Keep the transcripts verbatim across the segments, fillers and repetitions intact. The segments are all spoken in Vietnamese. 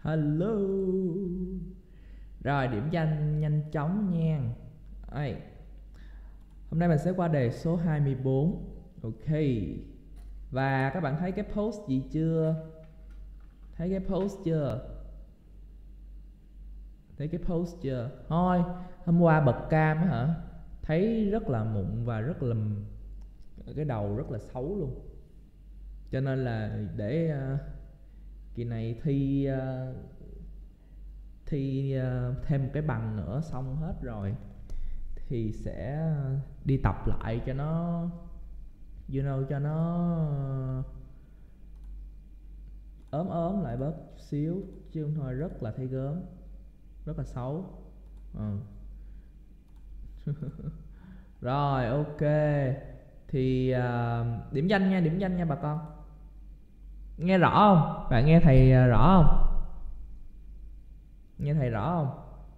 Hello. Rồi, điểm danh nhanh chóng nha. Đây. Hôm nay mình sẽ qua đề số hai mươi bốn. Ok. Và các bạn thấy cái post gì chưa? Thấy cái post chưa? Thấy cái post chưa? Thôi, hôm qua bật cam hả? Thấy rất là mụn và rất là cái đầu rất là xấu luôn. Cho nên là để uh, kỳ này thi uh, thi uh, thêm một cái bằng nữa xong hết rồi thì sẽ đi tập lại cho nó, you know, cho nó ốm ốm lại bớt xíu, chứ không thôi rất là thấy gớm, rất là xấu. Ừ. Rồi, ok. Thì uh, điểm danh nha, điểm danh nha bà con. Nghe rõ không? Bạn nghe thầy rõ không? Nghe thầy rõ không?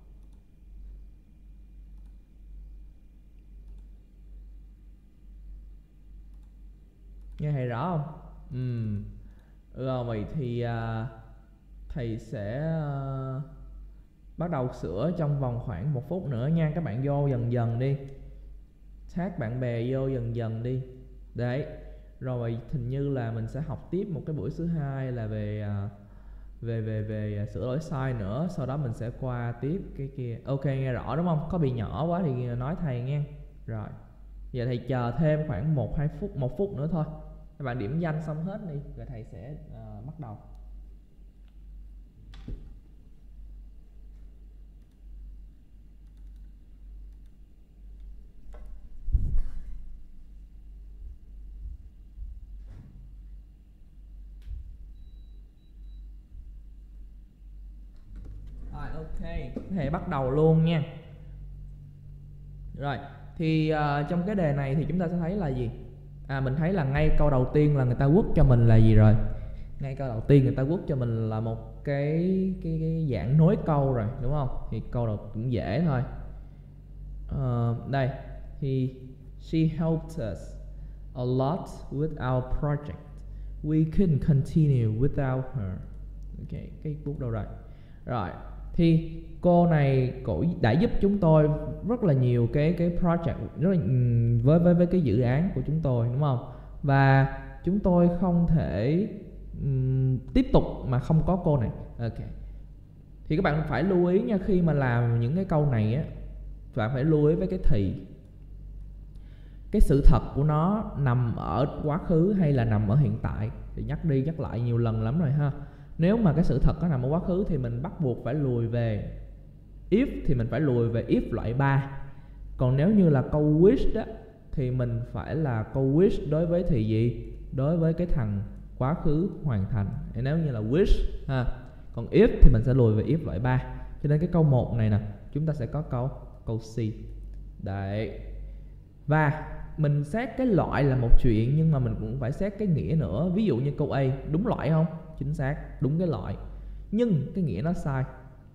Nghe thầy rõ không? Ừ. Rồi thì uh, thầy sẽ uh, bắt đầu sửa trong vòng khoảng một phút nữa nha. Các bạn vô dần dần đi, tag bạn bè vô dần dần đi. Đấy. Rồi hình như là mình sẽ học tiếp một cái buổi thứ hai là về uh, về về về sửa lỗi sai nữa. Sau đó mình sẽ qua tiếp cái kia. Ok, nghe rõ đúng không? Có bị nhỏ quá thì nói thầy nha. Rồi. Giờ thầy chờ thêm khoảng một hai phút, một phút nữa thôi. Các bạn điểm danh xong hết đi rồi thầy sẽ uh, bắt đầu. Rồi, ok, thầy bắt đầu luôn nha. Rồi, thì uh, trong cái đề này thì chúng ta sẽ thấy là gì? À, mình thấy là ngay câu đầu tiên là người ta quất cho mình là gì rồi? Ngay câu đầu tiên người ta quất cho mình là một cái cái, cái dạng nối câu rồi, đúng không? Thì câu đầu cũng dễ thôi. Uh, đây, thì she helped us a lot with our project. We couldn't continue without her. Ok, cái bút đâu rồi? Rồi, thì cô này cổ đã giúp chúng tôi rất là nhiều cái cái project, rất là, với với với cái dự án của chúng tôi, đúng không? Và chúng tôi không thể um, tiếp tục mà không có cô này. Ok. Thì các bạn phải lưu ý nha, khi mà làm những cái câu này á, bạn phải lưu ý với cái thì cái sự thật của nó nằm ở quá khứ hay là nằm ở hiện tại. Thì nhắc đi nhắc lại nhiều lần lắm rồi ha. Nếu mà cái sự thật nó nằm ở quá khứ thì mình bắt buộc phải lùi về if, thì mình phải lùi về if loại ba. Còn nếu như là câu wish đó thì mình phải là câu wish đối với thì gì? Đối với cái thằng quá khứ hoàn thành. Thì nếu như là wish ha. Còn if thì mình sẽ lùi về if loại ba. Cho nên cái câu một này nè, chúng ta sẽ có câu câu C. Đấy. Và mình xét cái loại là một chuyện, nhưng mà mình cũng phải xét cái nghĩa nữa. Ví dụ như câu A, đúng loại không? Chính xác, đúng cái loại, nhưng cái nghĩa nó sai.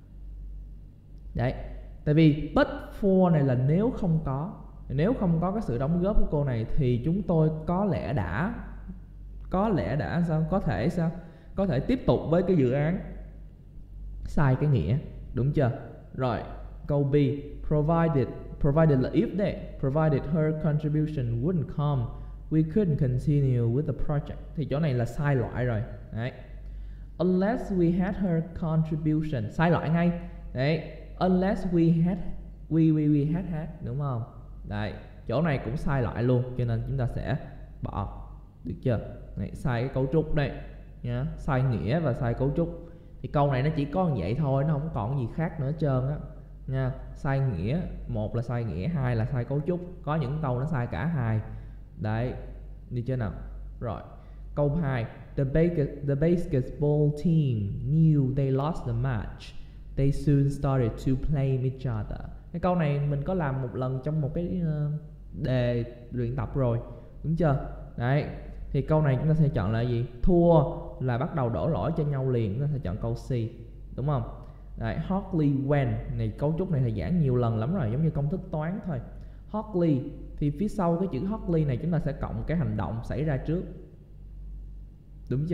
Đấy. Tại vì but for này là nếu không có. Nếu không có cái sự đóng góp của cô này thì chúng tôi có lẽ đã Có lẽ đã sao? Có thể sao? Có thể tiếp tục với cái dự án. Sai cái nghĩa, đúng chưa? Rồi, câu B, provided Provided là if đấy. Provided her contribution wouldn't come, we couldn't continue with the project. Thì chỗ này là sai loại rồi. Đấy. Unless we had her contribution, sai loại ngay. Đấy. Unless we had We we we had had, đúng không? Đấy. Chỗ này cũng sai loại luôn, cho nên chúng ta sẽ bỏ. Được chưa? Đấy, sai cái cấu trúc đây nhá, sai nghĩa và sai cấu trúc. Thì câu này nó chỉ có như vậy thôi, nó không còn gì khác nữa hết trơn á nha. Sai nghĩa, một là sai nghĩa, hai là sai cấu trúc. Có những câu nó sai cả hai. Đấy, đi chưa nào? Rồi, câu hai, the, the basketball team knew they lost the match. They soon started to play each other. Cái câu này mình có làm một lần trong một cái đề luyện tập rồi, đúng chưa? Đấy, thì câu này chúng ta sẽ chọn là gì? Thua là bắt đầu đổ lỗi cho nhau liền, chúng ta sẽ chọn câu C, đúng không? Đấy, hardly when này, cấu trúc này thầy giảng nhiều lần lắm rồi, giống như công thức toán thôi. Hardly thì phía sau cái chữ hardly này chúng ta sẽ cộng cái hành động xảy ra trước, đúng chưa?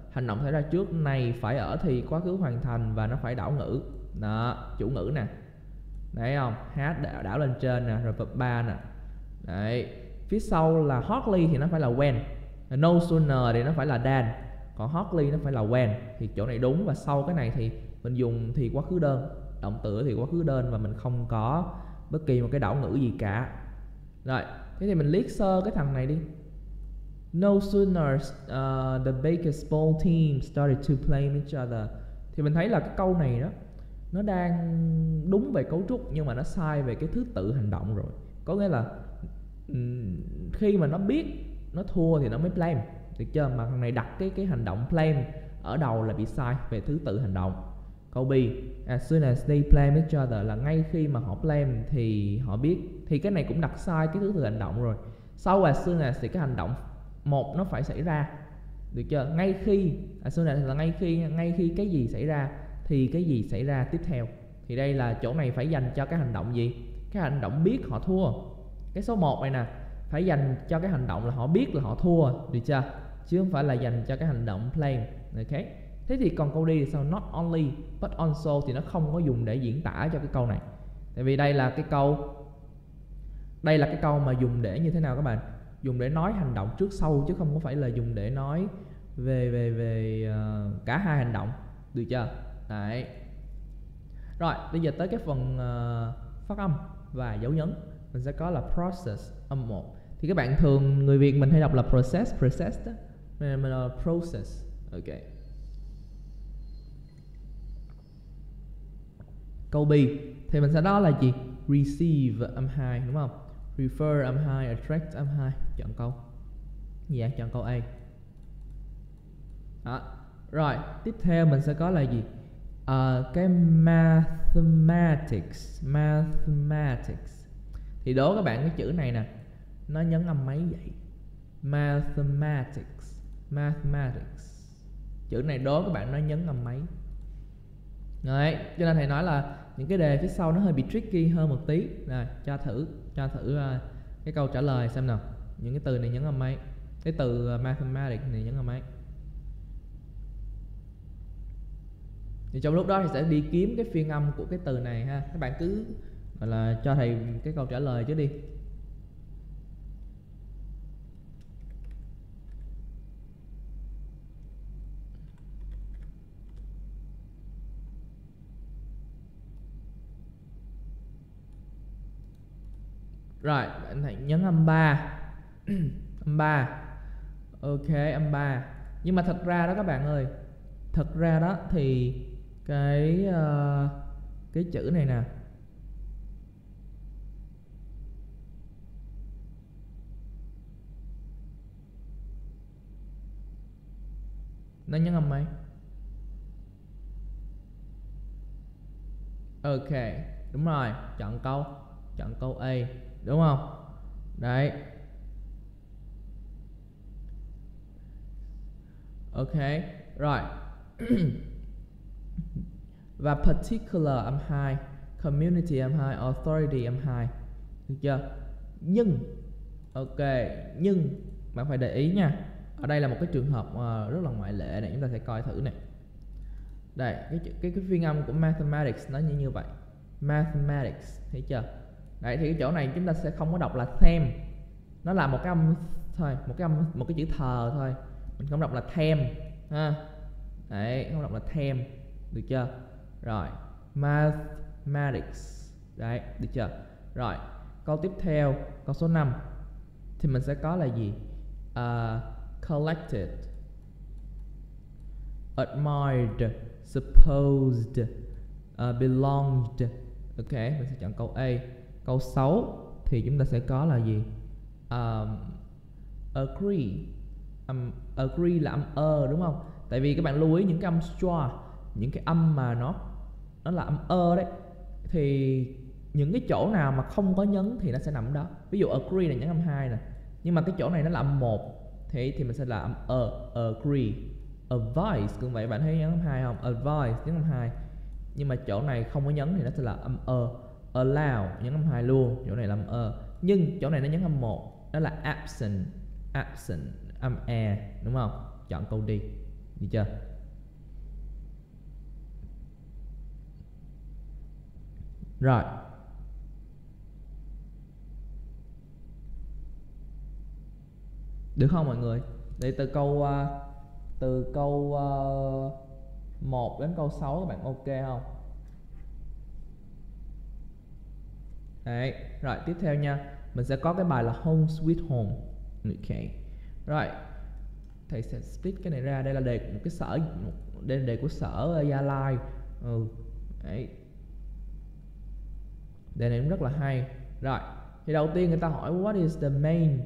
hành động xảy ra trước này phải ở thì quá khứ hoàn thành và nó phải đảo ngữ. Đó, chủ ngữ nè. Đấy không? Had đảo, đảo lên trên nè, rồi verb ba nè. Đấy. Phía sau là hardly thì nó phải là when. No sooner thì nó phải là than. Còn hardly nó phải là when. Thì chỗ này đúng. Và sau cái này thì mình dùng thì quá khứ đơn, động từ thì quá khứ đơn, và mình không có bất kỳ một cái đảo ngữ gì cả. Rồi, thế thì mình liếc sơ cái thằng này đi. No sooner uh, the basketball team started to play each other. Thì mình thấy là cái câu này đó, nó đang đúng về cấu trúc nhưng mà nó sai về cái thứ tự hành động rồi. Có nghĩa là khi mà nó biết nó thua thì nó mới blame, được chưa? Mà thằng này đặt cái cái hành động blame ở đầu là bị sai về thứ tự hành động. Câu B, as soon as they blame each other là ngay khi mà họ blame thì họ biết. Thì cái này cũng đặt sai cái thứ tự hành động rồi. Sau as soon as thì cái hành động một nó phải xảy ra, được chưa? Ngay khi, as soon as là ngay khi ngay khi cái gì xảy ra thì cái gì xảy ra tiếp theo. Thì đây là chỗ này phải dành cho cái hành động gì? Cái hành động biết họ thua. Cái số một này nè phải dành cho cái hành động là họ biết là họ thua, được chưa? Chứ không phải là dành cho cái hành động blame. Ok. Thế thì còn câu đi thì sao? Not only but also thì nó không có dùng để diễn tả cho cái câu này. Tại vì đây là cái câu Đây là cái câu mà dùng để như thế nào các bạn? Dùng để nói hành động trước sau chứ không có phải là dùng để nói về về về uh, cả hai hành động, được chưa? Đấy. Rồi, bây giờ tới cái phần uh, phát âm và dấu nhấn. Mình sẽ có là process âm một. Thì các bạn thường người Việt mình hay đọc là process, process đó. Mình là process. Ok. Câu B thì mình sẽ đó là gì? Receive âm hai, đúng không? Refer âm hai, attract âm hai. Chọn câu. Dạ, chọn câu A. Đó. Rồi, tiếp theo mình sẽ có là gì? Uh, cái mathematics. Mathematics. Thì đố các bạn cái chữ này nè, nó nhấn âm mấy vậy? Mathematics. Mathematics. Chữ này đố các bạn nó nhấn âm mấy? Đấy, cho nên thầy nói là những cái đề phía sau nó hơi bị tricky hơn một tí. Rồi, cho thử cho thử uh, cái câu trả lời xem nào. Những cái từ này nhấn âm mấy? Cái từ uh, mathematics này nhấn âm mấy? Thì trong lúc đó thì sẽ đi kiếm cái phiên âm của cái từ này ha. Các bạn cứ gọi là cho thầy cái câu trả lời chứ đi. Rồi, bạn hãy nhấn âm ba. Âm ba. Ok, âm ba. Nhưng mà thật ra đó các bạn ơi, thật ra đó thì cái uh, cái chữ này nè, nó nhấn âm mấy? Ok, đúng rồi, chọn câu, chọn câu A, đúng không? Đấy. Ok, rồi. Và particular âm hai, community âm hai, authority âm hai. Được chưa? Nhưng ok, nhưng bạn phải để ý nha. Ở đây là một cái trường hợp uh, rất là ngoại lệ này, chúng ta sẽ coi thử này. Đây, cái cái cái phiên âm của mathematics nó như như vậy. Mathematics, thấy chưa? Đấy, thì cái chỗ này chúng ta sẽ không có đọc là them. Nó là một cái âm thôi, một cái âm, một cái chữ thờ thôi. Mình không đọc là them ha. Đấy, không đọc là them, được chưa? Rồi, mathematics. Đấy, được chưa? Rồi, câu tiếp theo, câu số năm thì mình sẽ có là gì? Uh, collected, admired, supposed, uh, belonged. Ok, mình sẽ chọn câu A. Câu sáu thì chúng ta sẽ có là gì? Um, agree. Um, agree là âm ơ, đúng không? Tại vì các bạn lưu ý những cái âm schwa, những cái âm mà nó nó là âm ơ đấy, thì những cái chỗ nào mà không có nhấn thì nó sẽ nằm đó. Ví dụ agree là nhấn âm hai nè, nhưng mà cái chỗ này nó là âm một thì thì mình sẽ là âm ơ, agree. Advice cũng vậy, bạn thấy nhấn âm hai không? Advice nhấn âm hai, nhưng mà chỗ này không có nhấn thì nó sẽ là âm ơ. Allow nhấn âm hai luôn, chỗ này là âm ơ, nhưng chỗ này nó nhấn âm một, đó là absent. Absent âm e, đúng không? Chọn câu đi. Được chưa? Rồi. Được không mọi người? Để từ câu uh, từ câu uh, một đến câu sáu các bạn ok không? Đấy, rồi tiếp theo nha. Mình sẽ có cái bài là Home Sweet Home. Ok. Rồi. Thầy sẽ split cái này ra. Đây là đề một cái sở, đây là đề của sở Gia Lai. Ừ. Đấy. Đề này cũng rất là hay. Rồi. Thì đầu tiên người ta hỏi what is the main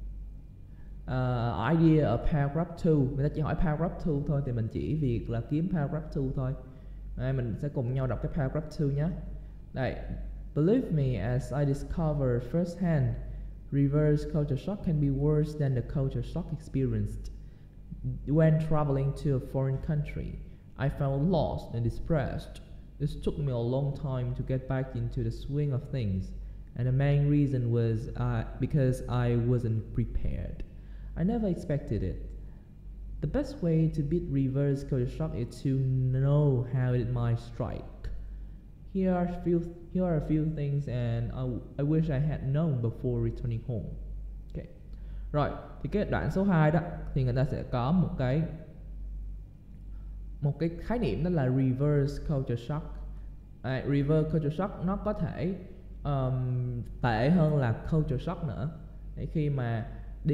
uh, idea of paragraph two. Người ta chỉ hỏi paragraph two thôi, thì mình chỉ việc là kiếm paragraph two thôi. Đây, mình sẽ cùng nhau đọc cái paragraph two nhé. Đây. Believe me, as I discovered firsthand, reverse culture shock can be worse than the culture shock experienced. When traveling to a foreign country, I felt lost and depressed. It took me a long time to get back into the swing of things, and the main reason was uh, because I wasn't prepared. I never expected it. The best way to beat reverse culture shock is to know how it might strike. Here are a few, here are a few things and I, I wish I had known before returning home. Okay. Rồi, thì cái đoạn số hai đó thì người ta sẽ có một cái một cái khái niệm đó là reverse culture shock. À, reverse culture shock nó có thể um, tệ hơn là culture shock nữa. Để khi mà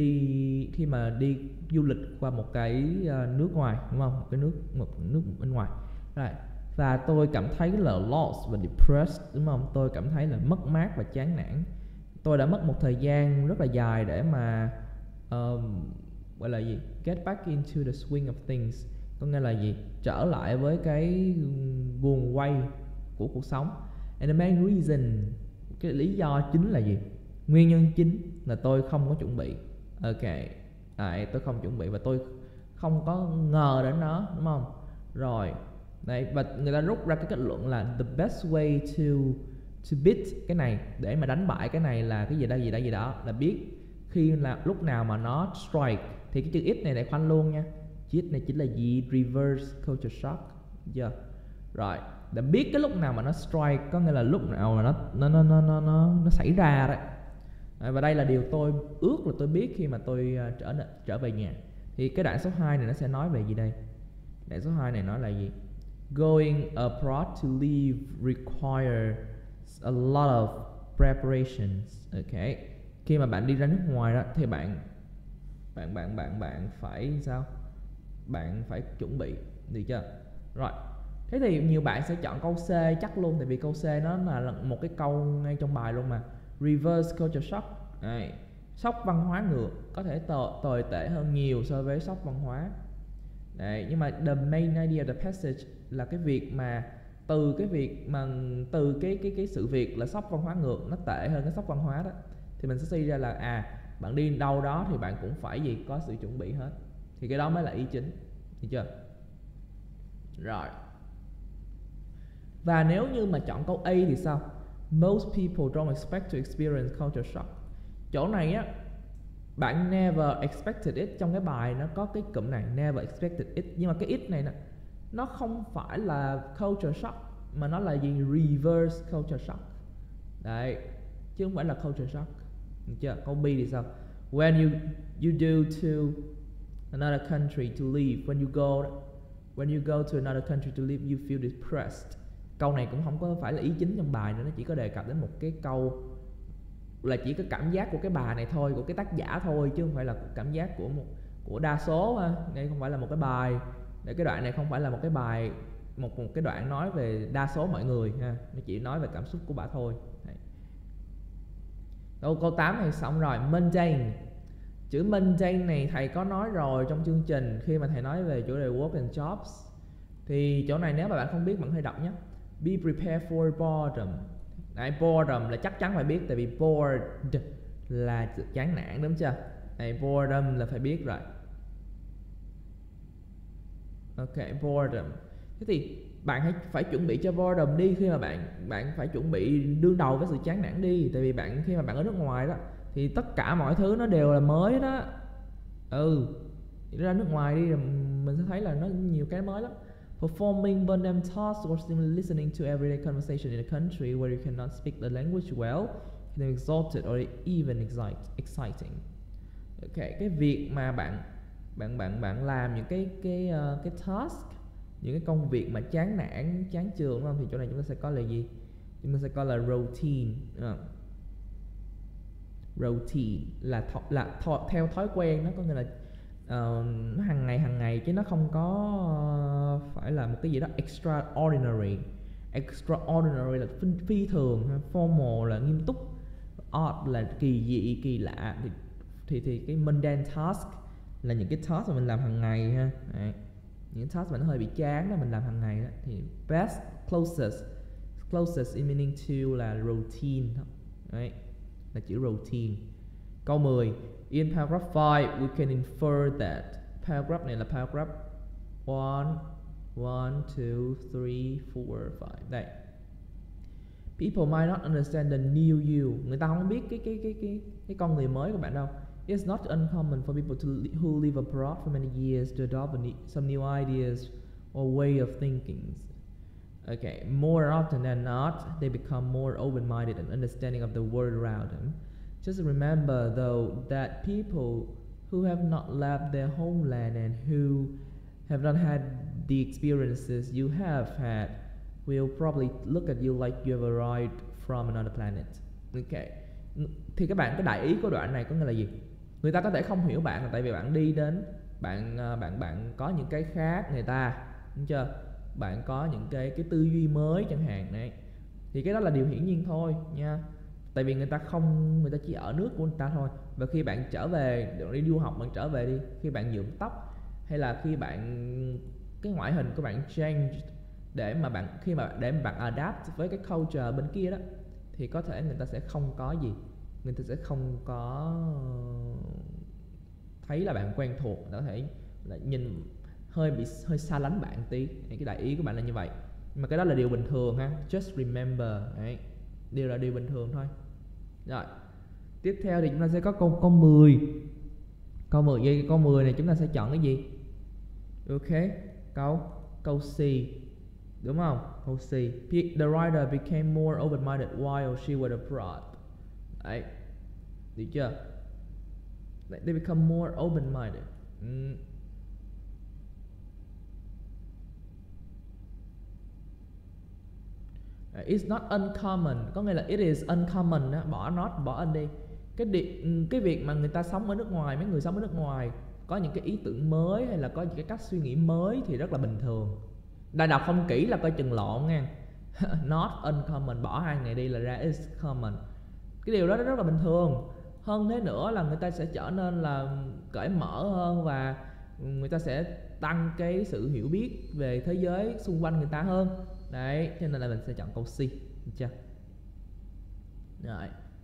đi khi mà đi du lịch qua một cái uh, nước ngoài, đúng không? Một cái nước một nước bên ngoài. Rồi. Và tôi cảm thấy là lost và depressed, đúng không? Tôi cảm thấy là mất mát và chán nản. Tôi đã mất một thời gian rất là dài để mà um, gọi là gì? Get back into the swing of things. Có nghĩa là gì? Trở lại với cái guồng quay của cuộc sống. And the main reason, cái lý do chính là gì? Nguyên nhân chính là tôi không có chuẩn bị. Ok. À, tôi không chuẩn bị và tôi không có ngờ đến nó, đúng không? Rồi. Đấy, và người ta rút ra cái kết luận là the best way to to beat cái này, để mà đánh bại cái này là cái gì đây gì đây gì đó, là biết khi là lúc nào mà nó strike. Thì cái chữ x này lại khoanh luôn nha. Chữ x này chính là gì? Reverse culture shock. Yeah. Rồi, để biết cái lúc nào mà nó strike, có nghĩa là lúc nào mà nó nó nó nó nó nó, nó xảy ra đấy. À, và đây là điều tôi ước là tôi biết khi mà tôi uh, trở trở về nhà. Thì cái đoạn số hai này nó sẽ nói về gì đây? Đoạn số hai này nói là gì? Going abroad to live requires a lot of preparations. Okay. Khi mà bạn đi ra nước ngoài đó thì bạn bạn bạn bạn bạn phải sao? Bạn phải chuẩn bị, được chưa? Rồi. Thế thì nhiều bạn sẽ chọn câu C chắc luôn, tại vì câu C nó là một cái câu ngay trong bài luôn mà. Reverse culture shock. Đấy. Sốc văn hóa ngược có thể tồi, tồi tệ hơn nhiều so với sốc văn hóa. Đấy, nhưng mà the main idea of the passage là cái việc mà từ cái việc mà từ cái cái cái sự việc là sốc văn hóa ngược nó tệ hơn cái sốc văn hóa đó, thì mình sẽ suy ra là à, bạn đi đâu đó thì bạn cũng phải gì có sự chuẩn bị hết. Thì cái đó mới là ý chính, được chưa? Rồi. Và nếu như mà chọn câu A thì sao? Most people don't expect to experience culture shock. Chỗ này á, bạn never expected it, trong cái bài nó có cái cụm này never expected it, nhưng mà cái it này nè, nó không phải là culture shock mà nó là gì? Reverse culture shock. Đấy, chứ không phải là culture shock. Được chưa? Câu B thì sao? When you you do to another country to live, when you go when you go to another country to live, you feel depressed. Câu này cũng không có phải là ý chính trong bài nữa, nó chỉ có đề cập đến một cái câu là chỉ có cảm giác của cái bài này thôi, của cái tác giả thôi, chứ không phải là cảm giác của một của đa số ha. Đây không phải là một cái bài, để cái đoạn này không phải là một cái bài một một cái đoạn nói về đa số mọi người ha, nó chỉ nói về cảm xúc của bà thôi. Đấy. Câu câu tám này xong rồi. Maintain. Chữ maintain này thầy có nói rồi trong chương trình khi mà thầy nói về chủ đề work and jobs. Thì chỗ này nếu mà bạn không biết bạn hãy đọc nhé. Be prepared for boredom. Đấy, boredom là chắc chắn phải biết, tại vì bored là sự chán nản, đúng chưa? Đấy, boredom là phải biết rồi. Ok, boredom. Thế thì bạn hãy phải chuẩn bị cho boredom đi, khi mà bạn bạn phải chuẩn bị đương đầu với sự chán nản đi, tại vì bạn khi mà bạn ở nước ngoài đó thì tất cả mọi thứ nó đều là mới đó. Ừ. Ra nước ngoài đi mình sẽ thấy là nó nhiều cái mới lắm. Performing mundane tasks or simply listening to everyday conversation in a country where you cannot speak the language well can be exhausted or even excite, exciting. Ok, cái việc mà bạn bạn bạn bạn làm những cái cái uh, cái task, những cái công việc mà chán nản, chán chường đúng không? Thì chỗ này chúng ta sẽ có là gì? Chúng ta sẽ có là routine. Uh. Routine là th là th theo thói quen, nó có nghĩa là uh, nó hàng ngày hàng ngày chứ nó không có uh, phải là một cái gì đó extraordinary. Extraordinary là phi, phi thường, formal là nghiêm túc, odd là kỳ dị, kỳ lạ. Thì thì, thì cái mundane task là những cái task mà mình làm hàng ngày ha. Đấy. Những task mà nó hơi bị chán đó mình làm hàng ngày đó. Thì best, closest, closest in meaning to là routine. Đấy. Là chữ routine. Câu mười. In paragraph five we can infer that. Paragraph này là paragraph one, one, two, three, four, five. Đây. People might not understand the new you. Người ta không biết cái cái cái cái cái con người mới của bạn đâu. It's not uncommon for people to li who live abroad for many years to adopt some new ideas or way of thinking. Okay, more often than not, they become more open-minded and understanding of the world around them. Just remember, though, that people who have not left their homeland and who have not had the experiences you have had will probably look at you like you have arrived from another planet. Okay. Thì các bạn, cái đại ý của đoạn này có nghĩa là gì? Người ta có thể không hiểu bạn là tại vì bạn đi đến, bạn bạn bạn có những cái khác người ta, đúng chưa? Bạn có những cái cái tư duy mới chẳng hạn đấy. Thì cái đó là điều hiển nhiên thôi nha. Tại vì người ta không, người ta chỉ ở nước của người ta thôi. Và khi bạn trở về, đi du học bạn trở về đi, khi bạn nhuộm tóc hay là khi bạn cái ngoại hình của bạn change để mà bạn khi mà để mà bạn adapt với cái culture bên kia đó, thì có thể người ta sẽ không có gì, người ta sẽ không có thấy là bạn quen thuộc, có thể là nhìn hơi bị hơi xa lánh bạn tí. Cái đại ý của bạn là như vậy, mà cái đó là điều bình thường ha. Just remember, đấy, điều là điều bình thường thôi. Rồi tiếp theo thì chúng ta sẽ có câu câu mười. Câu mười giây, câu mười này chúng ta sẽ chọn cái gì? Ok, câu câu C, đúng không? Câu C. The writer became more open-minded while she was abroad. Đấy, được chưa? They become more open-minded. Mm. It's not uncommon, có nghĩa là it is uncommon đó, bỏ not, bỏ anh đi. Cái đi, cái việc mà người ta sống ở nước ngoài, mấy người sống ở nước ngoài có những cái ý tưởng mới hay là có những cái cách suy nghĩ mới thì rất là bình thường. Đại đọc không kỹ là coi chừng lộn nha. Not uncommon, bỏ hai ngày đi là ra is common. Cái điều đó rất là bình thường. Hơn thế nữa là người ta sẽ trở nên là cởi mở hơn và người ta sẽ tăng cái sự hiểu biết về thế giới xung quanh người ta hơn. Đấy, cho nên là mình sẽ chọn câu C, được chưa? Rồi.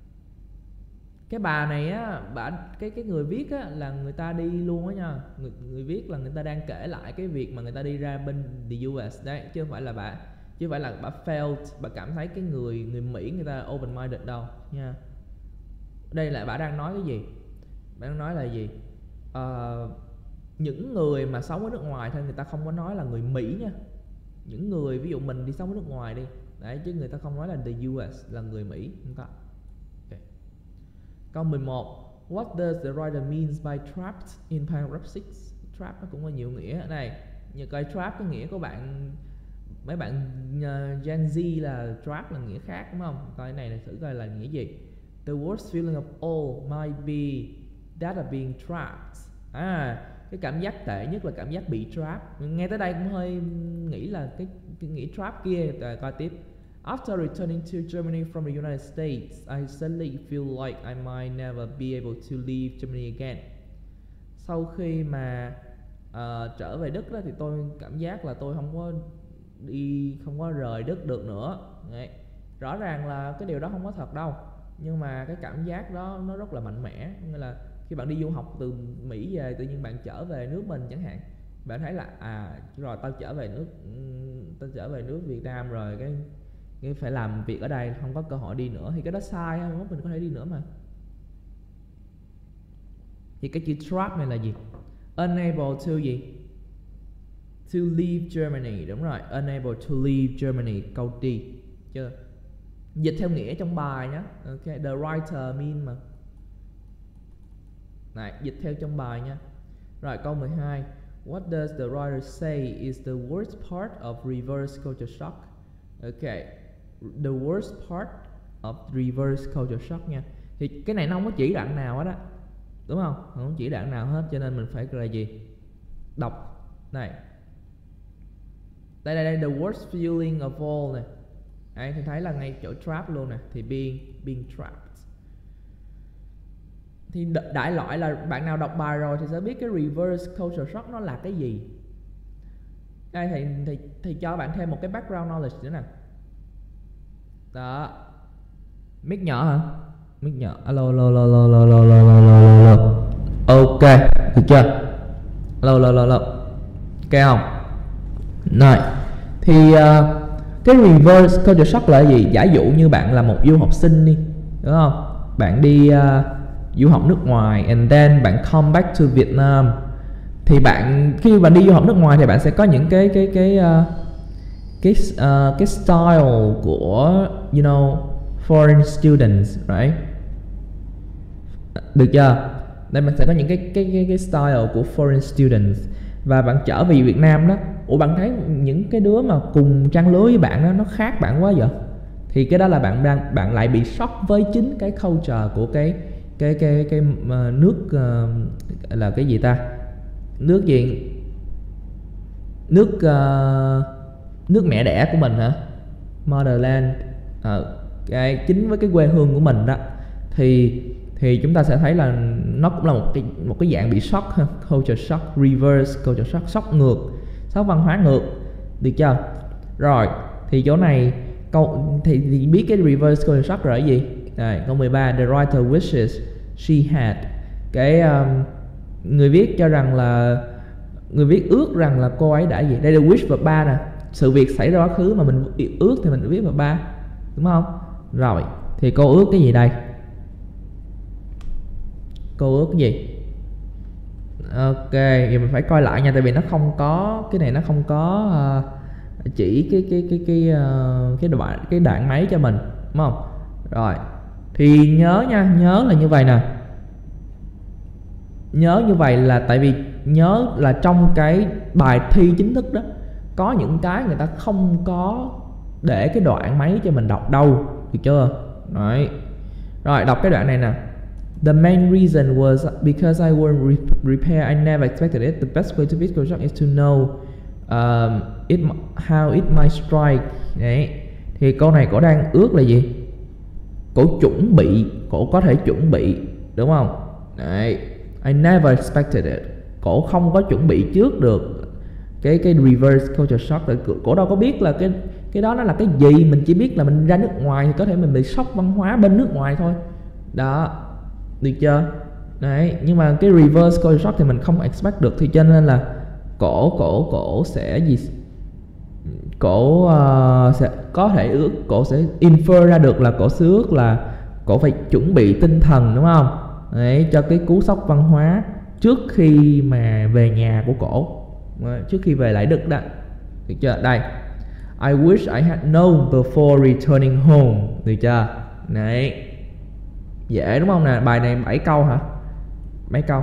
Cái bà này á, bà cái cái người viết á là người ta đi luôn á nha. Người người viết là người ta đang kể lại cái việc mà người ta đi ra bên the u ét đấy, chứ không phải là bà chứ không phải là bà felt, bà cảm thấy cái người người Mỹ người ta open minded đâu nha. Đây là bà đang nói cái gì? Bà đang nói là gì? Uh, những người mà sống ở nước ngoài thôi, người ta không có nói là người Mỹ nha. Những người ví dụ mình đi sống ở nước ngoài đi, đấy, chứ người ta không nói là the u ét là người Mỹ, không có. Okay. Câu mười một. What does the writer means by trapped in paragraph six? Trap nó cũng có nhiều nghĩa này. Như coi trap cái nghĩa của bạn, mấy bạn uh, Gen Z là trap là nghĩa khác đúng không? Coi này là thử coi là nghĩa gì. The worst feeling of all might be that of being trapped. À, cái cảm giác tệ nhất là cảm giác bị trap. Nghe tới đây cũng hơi nghĩ là cái, cái nghĩa trap kia. Rồi coi tiếp. After returning to Germany from the United States, I suddenly feel like I might never be able to leave Germany again. Sau khi mà uh, trở về Đức đó, thì tôi cảm giác là tôi không có đi, không có rời Đức được nữa. Đấy. Rõ ràng là cái điều đó không có thật đâu, nhưng mà cái cảm giác đó nó rất là mạnh mẽ. Nghĩa là khi bạn đi du học từ Mỹ về, tự nhiên bạn trở về nước mình chẳng hạn, bạn thấy là à rồi tao trở về nước tao trở về nước Việt Nam rồi, cái cái phải làm việc ở đây, không có cơ hội đi nữa, thì cái đó sai ha, mình có thể đi nữa mà. Thì cái chữ trap này là gì? Unable to gì? To leave Germany, đúng rồi, unable to leave Germany, câu D. Chưa? Dịch theo nghĩa trong bài nhé. Ok, the writer mean mà. Này, dịch theo trong bài nha. Rồi câu mười hai. What does the writer say is the worst part of reverse culture shock? Ok, the worst part of reverse culture shock nha. Thì cái này nó không có chỉ đoạn nào hết á, đúng không? Không chỉ đoạn nào hết, cho nên mình phải là gì? Đọc này. Đây đây đây, the worst feeling of all này. Đấy, thì thấy là ngay chỗ trap luôn nè, thì being being trapped. Thì đại loại là bạn nào đọc bài rồi thì sẽ biết cái reverse culture shock nó là cái gì. Đây thì thì thì cho bạn thêm một cái background knowledge nữa nè. Đó. Mic nhỏ hả? Mic nhỏ. Alo alo alo alo alo alo alo alo. Ok, được chưa? Alo alo alo alo. Ok không? Rồi. Thì uh, cái reverse culture shock là gì? Giả dụ như bạn là một du học sinh đi, đúng không? Bạn đi uh, du học nước ngoài and then bạn come back to Vietnam. Thì bạn khi bạn đi du học nước ngoài thì bạn sẽ có những cái cái cái uh, cái uh, cái style của you know foreign students, right? Được chưa? Đây mình sẽ có những cái cái cái cái style của foreign students, và bạn trở về Việt Nam đó, ủa bạn thấy những cái đứa mà cùng trang lứa với bạn đó nó khác bạn quá vậy, thì cái đó là bạn đang bạn lại bị shock với chính cái culture của cái cái cái cái uh, nước uh, là cái gì ta, nước gì, nước uh, nước mẹ đẻ của mình hả, motherland, uh, cái chính với cái quê hương của mình đó, thì thì chúng ta sẽ thấy là nó cũng là một cái một cái dạng bị shock ha, culture shock, reverse culture shock, shock ngược, shock văn hóa ngược, được chưa? Rồi thì chỗ này câu thì, thì biết cái reverse culture shock rồi là gì? Đây, câu mười ba, the writer wishes she had, cái um, người viết cho rằng là người viết ước rằng là cô ấy đã gì? Đây là wish verb ba nè, sự việc xảy ra quá khứ mà mình ước thì mình viết verb ba, đúng không? Rồi thì cô ước cái gì đây? Cô ước cái gì? Ok, giờ mình phải coi lại nha, tại vì nó không có cái này, nó không có uh, chỉ cái cái cái cái uh, cái đoạn cái đoạn máy cho mình, đúng không? Rồi thì nhớ nha, nhớ là như vậy nè, nhớ như vậy là tại vì nhớ là trong cái bài thi chính thức đó có những cái người ta không có để cái đoạn máy cho mình đọc đâu, được chưa? Rồi, rồi đọc cái đoạn này nè. The main reason was because I were re repair. I never expected it. The best way to beat culture shock is to know um, it how it might strike. Đấy. Thì câu này cổ đang ước là gì? Cổ chuẩn bị, cổ có thể chuẩn bị, đúng không? Đấy. I never expected it. Cổ không có chuẩn bị trước được cái cái reverse culture shock. Cổ đâu có biết là cái cái đó nó là cái gì. Mình chỉ biết là mình ra nước ngoài thì có thể mình bị sốc văn hóa bên nước ngoài thôi. Đó. Được chưa? Đấy, nhưng mà cái reverse culture shock thì mình không expect được, thì cho nên là cổ cổ cổ sẽ gì? Cổ uh, sẽ có thể ước, cổ sẽ infer ra được là cổ sẽ ước là cổ phải chuẩn bị tinh thần, đúng không? Đấy, cho cái cú sốc văn hóa trước khi mà về nhà của cổ, trước khi về lại Đức đó. Được chưa? Đây. I wish I had known before returning home. Được chưa? Đấy. Dễ đúng không nè? Bài này bảy câu hả? Mấy câu?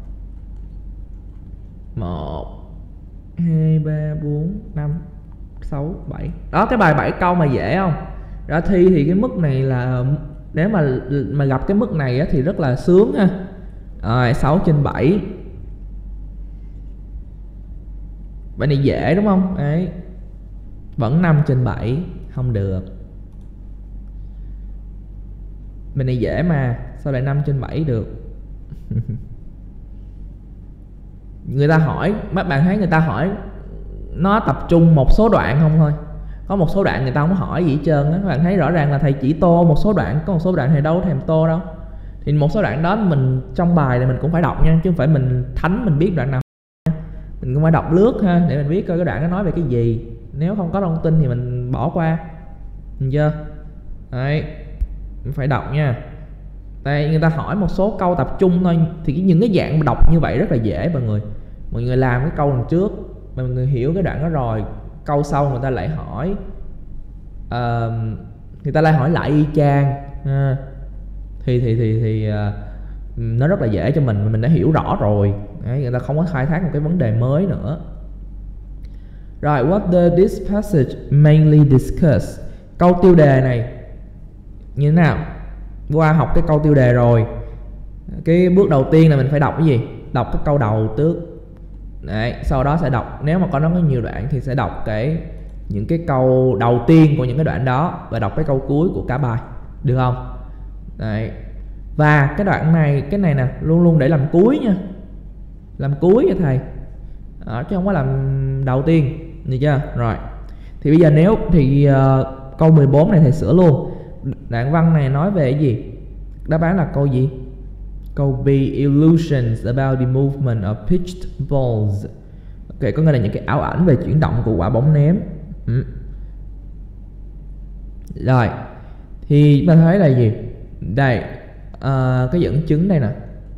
một hai ba bốn năm sáu bảy. Đó, cái bài bảy câu mà dễ không? Ra thi thì cái mức này là nếu mà mà gặp cái mức này á, thì rất là sướng ha. Rồi, sáu trên bảy. Bài này dễ đúng không? Đấy. Vẫn năm trên bảy, không được. Bên này dễ mà, sao lại năm trên bảy được? Người ta hỏi, mấy bạn thấy người ta hỏi nó tập trung một số đoạn không thôi. Có một số đoạn người ta không hỏi gì hết trơn á. Các bạn thấy rõ ràng là thầy chỉ tô một số đoạn, có một số đoạn thầy đâu thèm tô đâu. Thì một số đoạn đó mình trong bài này mình cũng phải đọc nha, chứ không phải mình thánh mình biết đoạn nào. Mình cũng phải đọc lướt ha, để mình biết coi cái đoạn nó nói về cái gì. Nếu không có thông tin thì mình bỏ qua. Được chưa? Đấy, phải đọc nha. Đây, người ta hỏi một số câu tập trung thôi, thì những cái dạng đọc như vậy rất là dễ mọi người. mọi người làm cái câu đằng trước mà mọi người hiểu cái đoạn đó rồi, câu sau người ta lại hỏi uh, người ta lại hỏi lại y chang uh, thì thì thì thì uh, nó rất là dễ cho mình, mình đã hiểu rõ rồi. Đấy, người ta không có khai thác một cái vấn đề mới nữa. Rồi, what does this passage mainly discuss? Câu tiêu đề này như thế nào? Qua học cái câu tiêu đề rồi, cái bước đầu tiên là mình phải đọc cái gì? Đọc cái câu đầu trước. Đấy, sau đó sẽ đọc, nếu mà có nó có nhiều đoạn thì sẽ đọc cái những cái câu đầu tiên của những cái đoạn đó và đọc cái câu cuối của cả bài, được không? Đấy. Và cái đoạn này, cái này nè, luôn luôn để làm cuối nha, làm cuối cho thầy đó, chứ không có làm đầu tiên, được chưa? Rồi, thì bây giờ nếu thì uh, câu mười bốn này thầy sửa luôn. Đoạn văn này nói về cái gì? Đáp án là câu gì? Câu B, illusions about the movement of pitched balls. Ok, có nghĩa là những cái ảo ảnh về chuyển động của quả bóng ném. ừ. Rồi, thì chúng ta thấy là gì? Đây, uh, cái dẫn chứng đây nè.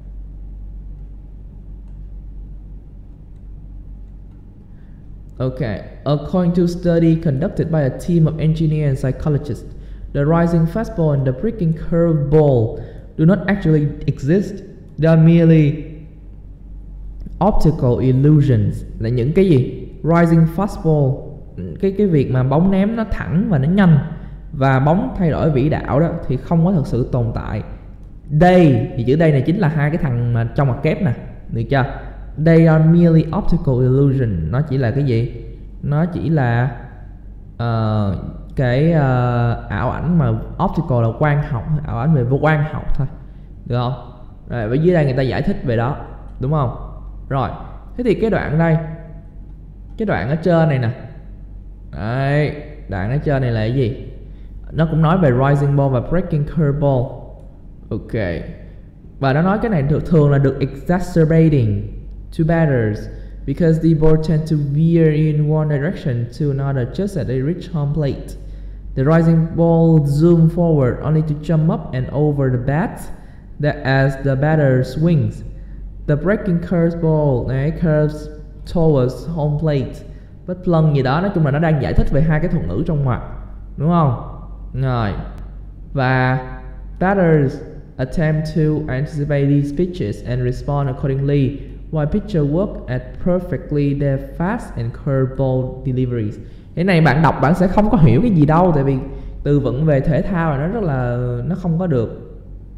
Okay, according to a study conducted by a team of engineers and psychologists, the rising fastball and the breaking curveball do not actually exist. They are merely optical illusions. Là những cái gì? Rising fastball, cái cái việc mà bóng ném nó thẳng và nó nhanh và bóng thay đổi vĩ đạo đó thì không có thực sự tồn tại. Đây thì chữ đây này chính là hai cái thằng mà trong mặt kép nè, được chưa? They are merely optical illusion. Nó chỉ là cái gì? Nó chỉ là uh, cái uh, ảo ảnh mà optical là quang học, ảo ảnh về vô quang học thôi, được không? Rồi, ở dưới đây người ta giải thích về đó, đúng không? Rồi, thế thì cái đoạn đây, cái đoạn ở trên này nè, đấy, đoạn ở trên này là cái gì? Nó cũng nói về rising ball và breaking curveball. Ok, và nó nói cái này thường, thường là được exacerbating to batters because the ball tend to veer in one direction to another just as they reach home plate. The rising ball zoom forward only to jump up and over the bat that as the batter swings. The breaking curveball này curves towards home plate. Bất luận gì đó, nói chung là nó đang giải thích về hai cái thuật ngữ trong ngoặc, đúng không? Rồi, và batters attempt to anticipate these pitches and respond accordingly, while pitcher work at perfectly their fast and curveball deliveries. Cái này bạn đọc bạn sẽ không có hiểu cái gì đâu, tại vì từ vựng về thể thao là nó rất là, nó không có được.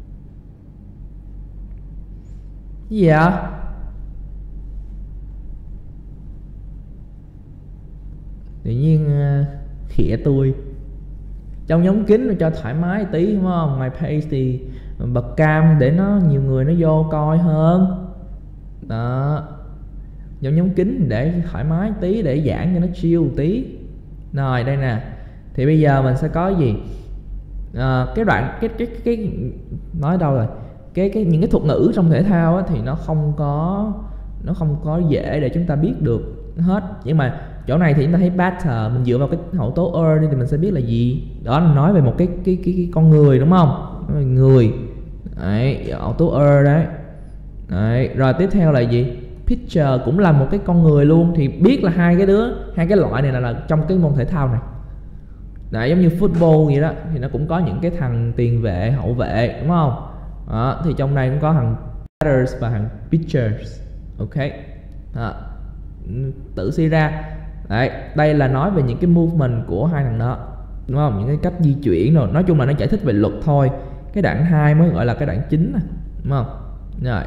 Cái gì vậy? Tự nhiên uh, khịa tôi. Trong nhóm kính cho thoải mái tí, đúng không? Ngoài page thì bật cam để nó nhiều người nó vô coi hơn. Đó, trong nhóm kính để thoải mái tí, để giảng cho nó chill tí. Rồi đây nè, thì bây giờ mình sẽ có gì? À, cái đoạn cái cái cái nói đâu rồi? Cái cái những cái thuật ngữ trong thể thao á, thì nó không có nó không có dễ để chúng ta biết được hết. Nhưng mà chỗ này thì chúng ta thấy batter, mình dựa vào cái hậu tố er thì mình sẽ biết là gì. Đó là nói về một cái cái cái, cái con người, đúng không? Nói về người. Đấy, hậu tố er đấy. Đấy, rồi tiếp theo là gì? Pitcher cũng là một cái con người luôn, thì biết là hai cái đứa, hai cái loại này là, là trong cái môn thể thao này. Đấy, giống như football vậy đó, thì nó cũng có những cái thằng tiền vệ, hậu vệ, đúng không? Đó, thì trong đây cũng có thằng batters và thằng pitchers. Ok. Đó, tự suy ra. Đấy, đây là nói về những cái movement của hai thằng đó, đúng không? Những cái cách di chuyển rồi. Nói chung là nó giải thích về luật thôi. Cái đoạn hai mới gọi là cái đoạn chính, đúng không? Rồi.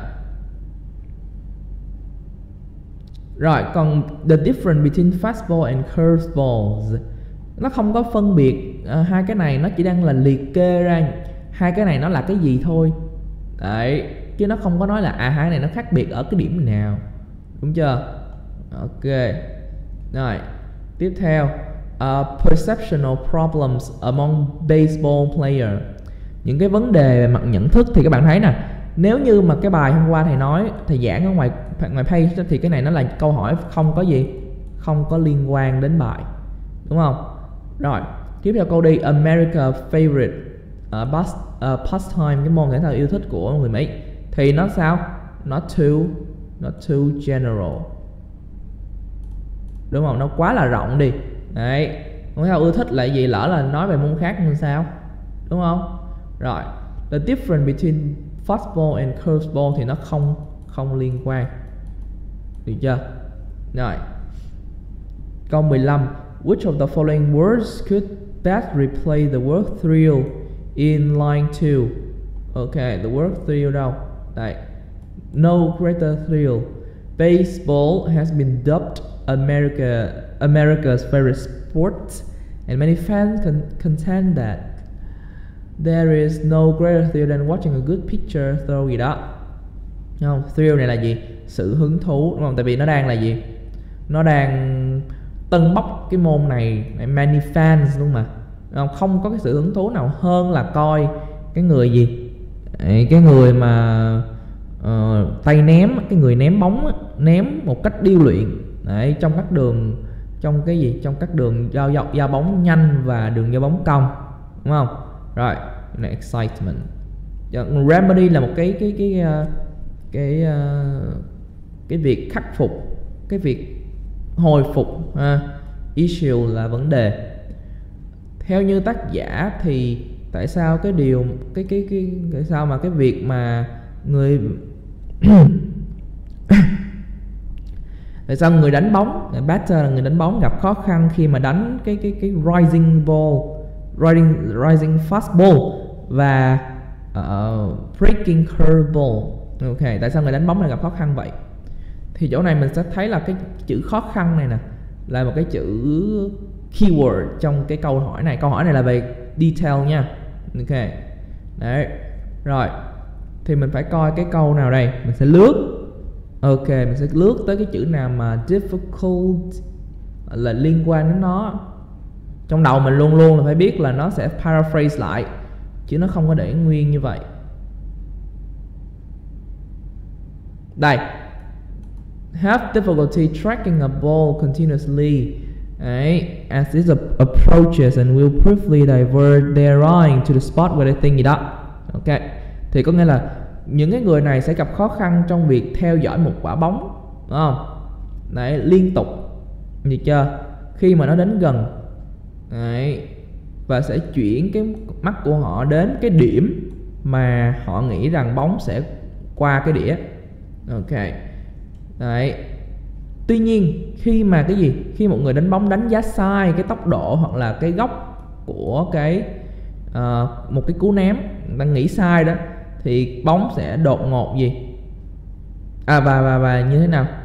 Rồi, còn the difference between fastball and curveballs, nó không có phân biệt uh, hai cái này, nó chỉ đang là liệt kê ra hai cái này nó là cái gì thôi. Đấy, chứ nó không có nói là à hai này nó khác biệt ở cái điểm nào, đúng chưa? Ok. Rồi, tiếp theo uh, perceptual problems among baseball player. Những cái vấn đề về mặt nhận thức thì các bạn thấy nè, nếu như mà cái bài hôm qua thầy nói, thầy giảng ở ngoài ngoài page thì cái này nó là câu hỏi không có gì, không có liên quan đến bài, đúng không? Rồi, tiếp theo câu đi, America favorite uh, past, uh, pastime, cái môn thể thao yêu thích của người Mỹ, thì nó sao? Not too, not too general. đúng không? Nó quá là rộng đi. Đấy, không sao ưa thích lại gì, lỡ là nói về môn khác như sao, đúng không? Rồi, the difference between fastball and curveball thì nó không không liên quan, được chưa? Rồi, câu mười lăm, which of the following words could best replace the word thrill in line two? Ok, the word thrill đâu? Đây, no greater thrill. Baseball has been dubbed America America's favorite sport, and many fans con contend that there is no greater thrill than watching a good pitcher throw gì đó. Đúng không? Thrill này là gì? Sự hứng thú, đúng không? Tại vì nó đang là gì? Nó đang tâng bốc cái môn này, many fans luôn mà. Không, không có cái sự hứng thú nào hơn là coi cái người gì? Đấy, cái người mà uh, tay ném, cái người ném bóng ném một cách điêu luyện. Đấy, trong các đường trong cái gì? Trong các đường giao giao, giao bóng nhanh và đường giao bóng cong, đúng không? Rồi, này excitement. Remedy là một cái cái cái cái cái, uh, cái việc khắc phục, cái việc hồi phục. uh, Issue là vấn đề. Theo như tác giả thì tại sao cái điều cái cái cái tại sao mà cái việc mà người tại sao người đánh bóng, người batter là người đánh bóng gặp khó khăn khi mà đánh cái cái cái rising ball, rising rising fast ball và uh, breaking curve ball. Ok, tại sao người đánh bóng này gặp khó khăn vậy? Thì chỗ này mình sẽ thấy là cái chữ khó khăn này nè là một cái chữ keyword trong cái câu hỏi này. Câu hỏi này là về detail nha. Ok, đấy, rồi thì mình phải coi cái câu nào đây, mình sẽ lướt. Ok, mình sẽ lướt tới cái chữ nào mà difficult là liên quan đến nó. Trong đầu mình luôn luôn là phải biết là nó sẽ paraphrase lại, chứ nó không có để nguyên như vậy. Đây, have difficulty tracking a ball continuously. Đấy, as it approaches and will briefly divert their eye to the spot where they think gì đó. Ok, thì có nghĩa là những cái người này sẽ gặp khó khăn trong việc theo dõi một quả bóng, đúng không? Đấy, liên tục, được chưa? Khi mà nó đến gần, đấy, và sẽ chuyển cái mắt của họ đến cái điểm mà họ nghĩ rằng bóng sẽ qua cái đĩa. Ok, đấy. Tuy nhiên khi mà cái gì? Khi một người đánh bóng đánh giá sai cái tốc độ hoặc là cái góc của cái uh, một cái cú ném, đang nghĩ sai đó, thì bóng sẽ đột ngột gì? À và và và như thế nào?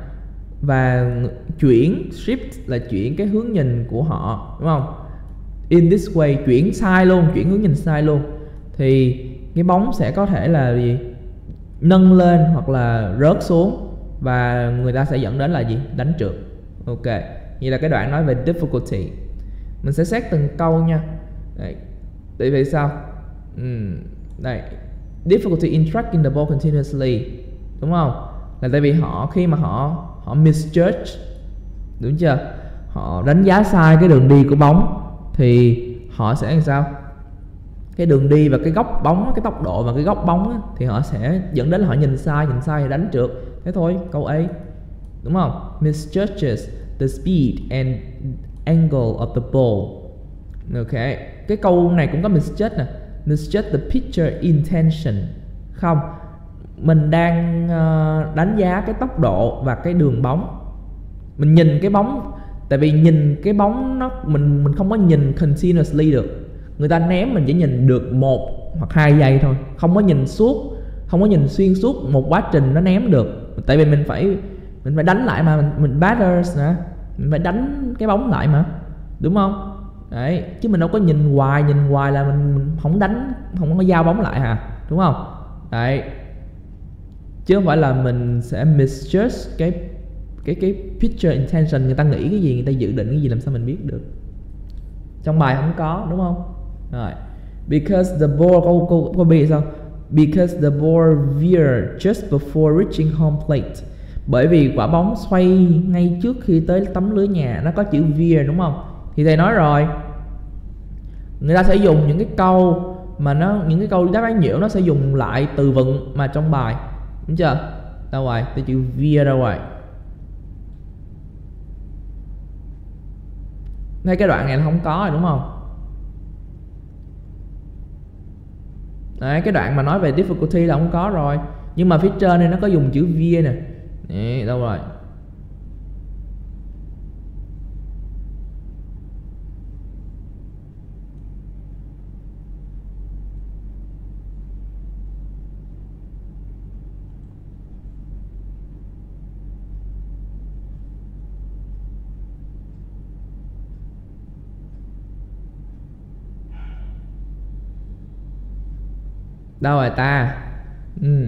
Và chuyển shift là chuyển cái hướng nhìn của họ, đúng không? In this way, chuyển sai luôn, chuyển hướng nhìn sai luôn, thì cái bóng sẽ có thể là gì? Nâng lên hoặc là rớt xuống, và người ta sẽ dẫn đến là gì? Đánh trượt. Ok, vậy là cái đoạn nói về difficulty. Mình sẽ xét từng câu nha. Đấy. Tại vì sao? Uhm, đây, difficulty in tracking the ball continuously, đúng không? Là tại vì họ khi mà họ họ misjudge, đúng chưa? Họ đánh giá sai cái đường đi của bóng, thì họ sẽ làm sao? Cái đường đi và cái góc bóng, cái tốc độ và cái góc bóng á, thì họ sẽ dẫn đến là họ nhìn sai, nhìn sai thì đánh trượt. Thế thôi, câu A, đúng không? Misjudges the speed and angle of the ball. Ok, cái câu này cũng có misjudge nè. Misjudge the pitcher intention. Không, mình đang uh, đánh giá cái tốc độ và cái đường bóng. Mình nhìn cái bóng, tại vì nhìn cái bóng nó mình mình không có nhìn continuously được. Người ta ném mình chỉ nhìn được một hoặc hai giây thôi, không có nhìn suốt, không có nhìn xuyên suốt một quá trình nó ném được. Tại vì mình phải mình phải đánh lại mà, mình, mình batters nè, mình phải đánh cái bóng lại mà, đúng không? Đấy, chứ mình đâu có nhìn hoài, nhìn hoài là mình, mình không đánh, không có giao bóng lại hả, đúng không? Đấy, chứ không phải là mình sẽ misjudge cái cái cái pitcher intention, người ta nghĩ cái gì, người ta dự định cái gì, làm sao mình biết được? Trong bài không có, đúng không? Rồi, because the ball, câu câu câu B sao? Because the ball veered just before reaching home plate. Bởi vì quả bóng xoay ngay trước khi tới tấm lưới nhà, nó có chữ veer, đúng không? Thì thầy nói rồi, người ta sẽ dùng những cái câu mà nó những cái câu đáp án nhiễu, nó sẽ dùng lại từ vựng mà trong bài, đúng chưa? Đâu rồi, từ chữ veer đâu rồi? Thấy cái đoạn này là không có rồi đúng không? Đấy, cái đoạn mà nói về difficulty là không có rồi. Nhưng mà phía trên này nó có dùng chữ via nè. Đấy, đâu rồi? Đâu rồi ta? Ừ.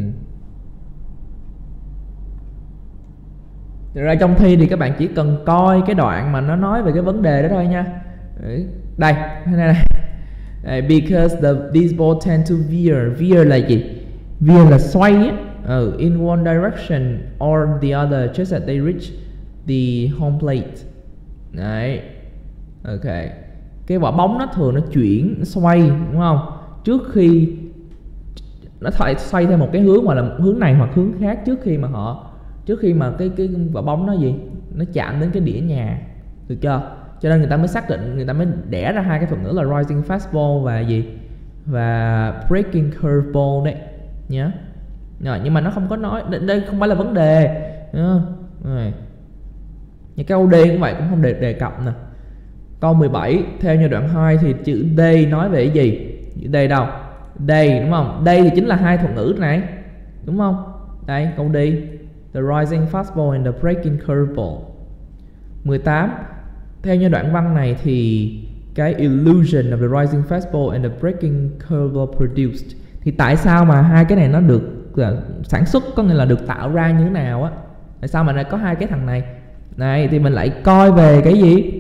Ra trong thi thì các bạn chỉ cần coi cái đoạn mà nó nói về cái vấn đề đó thôi nha. Đây, đây, đây. Because the these balls tend to veer. Veer là gì? Veer là xoay á. Uh, in one direction or the other just as they reach the home plate. Đấy. Ok. Cái quả bóng nó thường nó chuyển, nó xoay đúng không? Trước khi nó phải xoay theo một cái hướng hoặc là hướng này hoặc hướng khác trước khi mà họ trước khi mà cái cái quả bóng nó gì nó chạm đến cái đĩa nhà, được chưa? Cho nên người ta mới xác định, người ta mới đẻ ra hai cái thuật ngữ là rising fastball và gì và breaking curveball đấy nhá. Rồi, nhưng mà nó không có nói, đây không phải là vấn đề nhá. Rồi. Như câu D cũng vậy, cũng không đề đề cập nè. Câu mười bảy, theo như đoạn hai thì chữ D nói về cái gì? Chữ D đâu? Đây đúng không? Đây thì chính là hai thuật ngữ này, đúng không? Đây câu D, the rising fastball and the breaking curveball. mười tám, theo như đoạn văn này thì cái illusion of the rising fastball and the breaking curveball produced, thì tại sao mà hai cái này nó được uh, sản xuất, có nghĩa là được tạo ra như thế nào á? Tại sao mà lại có hai cái thằng này? Này thì mình lại coi về cái gì?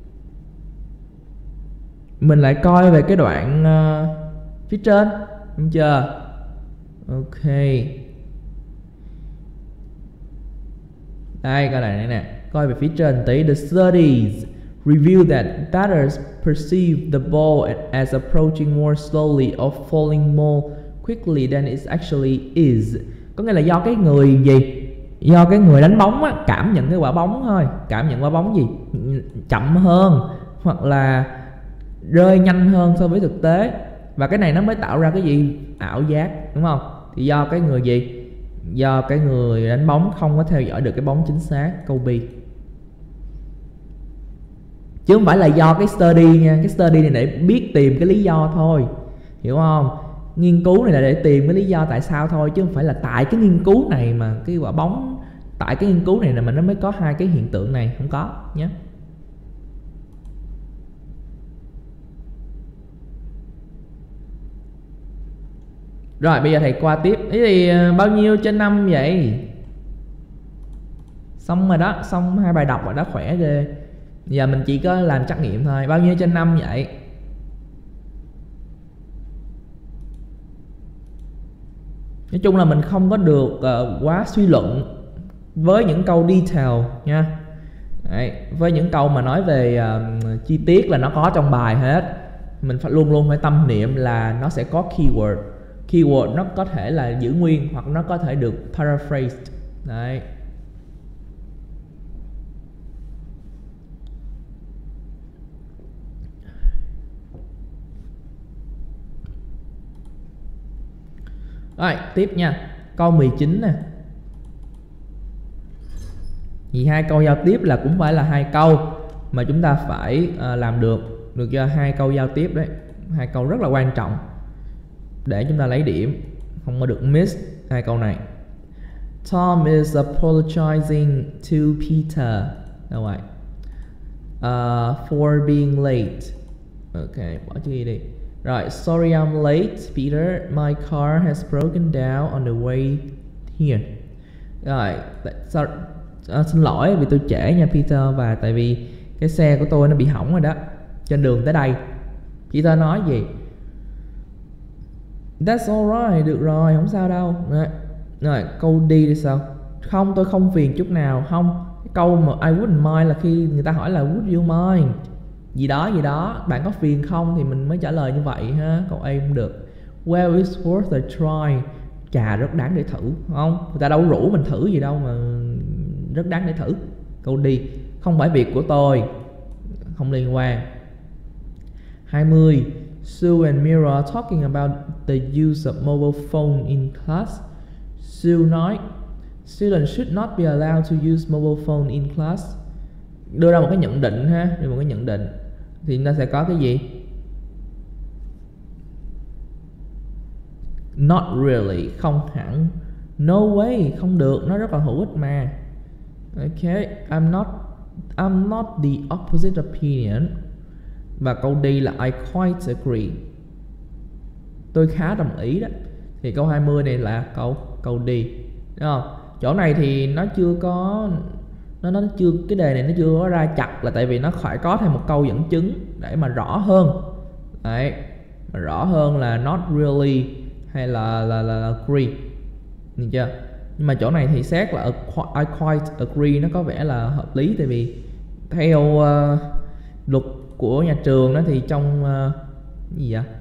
Mình lại coi về cái đoạn uh, phía trên, đúng chưa? Ok. Đây coi này nè, coi về phía trên tí. The studies reveal that batters perceive the ball as approaching more slowly or falling more quickly than it actually is. Có nghĩa là do cái người gì? Do cái người đánh bóng á, cảm nhận cái quả bóng thôi, cảm nhận quả bóng gì? Chậm hơn hoặc là rơi nhanh hơn so với thực tế. Và cái này nó mới tạo ra cái gì? Ảo giác, đúng không? Thì do cái người gì? Do cái người đánh bóng không có theo dõi được cái bóng chính xác. Câu B. Chứ không phải là do cái study nha. Cái study này để biết tìm cái lý do thôi, hiểu không? Nghiên cứu này là để tìm cái lý do tại sao thôi, chứ không phải là tại cái nghiên cứu này mà cái quả bóng, tại cái nghiên cứu này là mà nó mới có hai cái hiện tượng này, không có nhé. Rồi bây giờ thầy qua tiếp. Thế thì bao nhiêu trên năm vậy? Xong rồi đó, xong hai bài đọc rồi đó, khỏe ghê. Giờ mình chỉ có làm trắc nghiệm thôi. Bao nhiêu trên năm vậy? Nói chung là mình không có được uh, quá suy luận với những câu detail nha. Đấy, với những câu mà nói về uh, chi tiết là nó có trong bài hết. Mình phải luôn luôn phải tâm niệm là nó sẽ có keyword. Keyword nó có thể là giữ nguyên hoặc nó có thể được paraphrased. Đấy. Rồi, tiếp nha. Câu mười chín nè. Vì hai câu giao tiếp là cũng phải là hai câu mà chúng ta phải uh, làm được. Được chưa? Hai câu giao tiếp đấy. Hai câu rất là quan trọng để chúng ta lấy điểm, không có được miss hai câu này. Tom is apologizing to Peter. Đâu rồi? Uh, for being late. Ok, bỏ chữ đi đi. Rồi, sorry I'm late, Peter. My car has broken down on the way here. Rồi, so, uh, xin lỗi vì tôi trễ nha Peter, và tại vì cái xe của tôi nó bị hỏng rồi đó, trên đường tới đây. Peter nói gì? That's alright, được rồi, không sao đâu. Rồi, rồi câu đi đi sao? Không, tôi không phiền chút nào. Không, cái câu mà I wouldn't mind là khi người ta hỏi là would you mind gì đó gì đó, bạn có phiền không thì mình mới trả lời như vậy ha. Câu A cũng được. Well, it's worth a try. Chà, rất đáng để thử, không? Người ta đâu rủ mình thử gì đâu mà rất đáng để thử. Câu đi, không phải việc của tôi. không liên quan. hai mươi. Sue and Mira are talking about the use of mobile phone in class. Sue nói students should not be allowed to use mobile phone in class. Đưa ra một cái nhận định ha, đưa một cái nhận định thì chúng ta sẽ có cái gì? Not really, không hẳn. No way, không được, nó rất là hữu ích mà. Okay, I'm not I'm not the opposite opinion. Và câu D là I quite agree. Tôi khá đồng ý đó. Thì câu hai mươi này là câu câu D. Đúng không? Chỗ này thì nó chưa có nó nó chưa cái đề này nó chưa có ra chặt là tại vì nó phải có thêm một câu dẫn chứng để mà rõ hơn. Đấy, mà rõ hơn là not really hay là là là, là agree. Được chưa? Nhưng mà chỗ này thì xét là I quite agree nó có vẻ là hợp lý, tại vì theo uh, luật của nhà trường đó thì trong uh, gì vậy?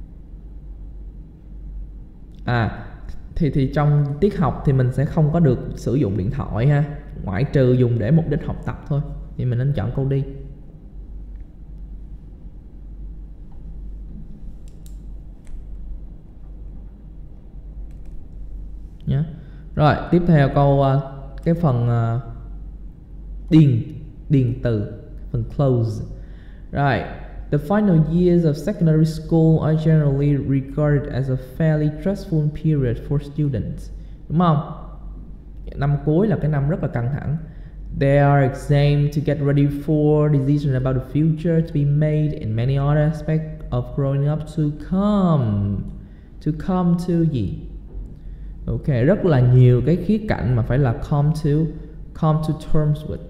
À thì thì trong tiết học thì mình sẽ không có được sử dụng điện thoại ha, ngoại trừ dùng để mục đích học tập thôi. Thì mình nên chọn câu D. Nhá. Rồi, tiếp theo câu uh, cái phần uh, điền điền từ, phần close. Rồi, the final years of secondary school are generally regarded as a fairly stressful period for students. Đúng không? Năm cuối là cái năm rất là căng thẳng. There are exams to get ready for, decisions about the future to be made, and many other aspects of growing up to come. To come to gì? Ok, rất là nhiều cái khía cạnh mà phải là come to come to terms with.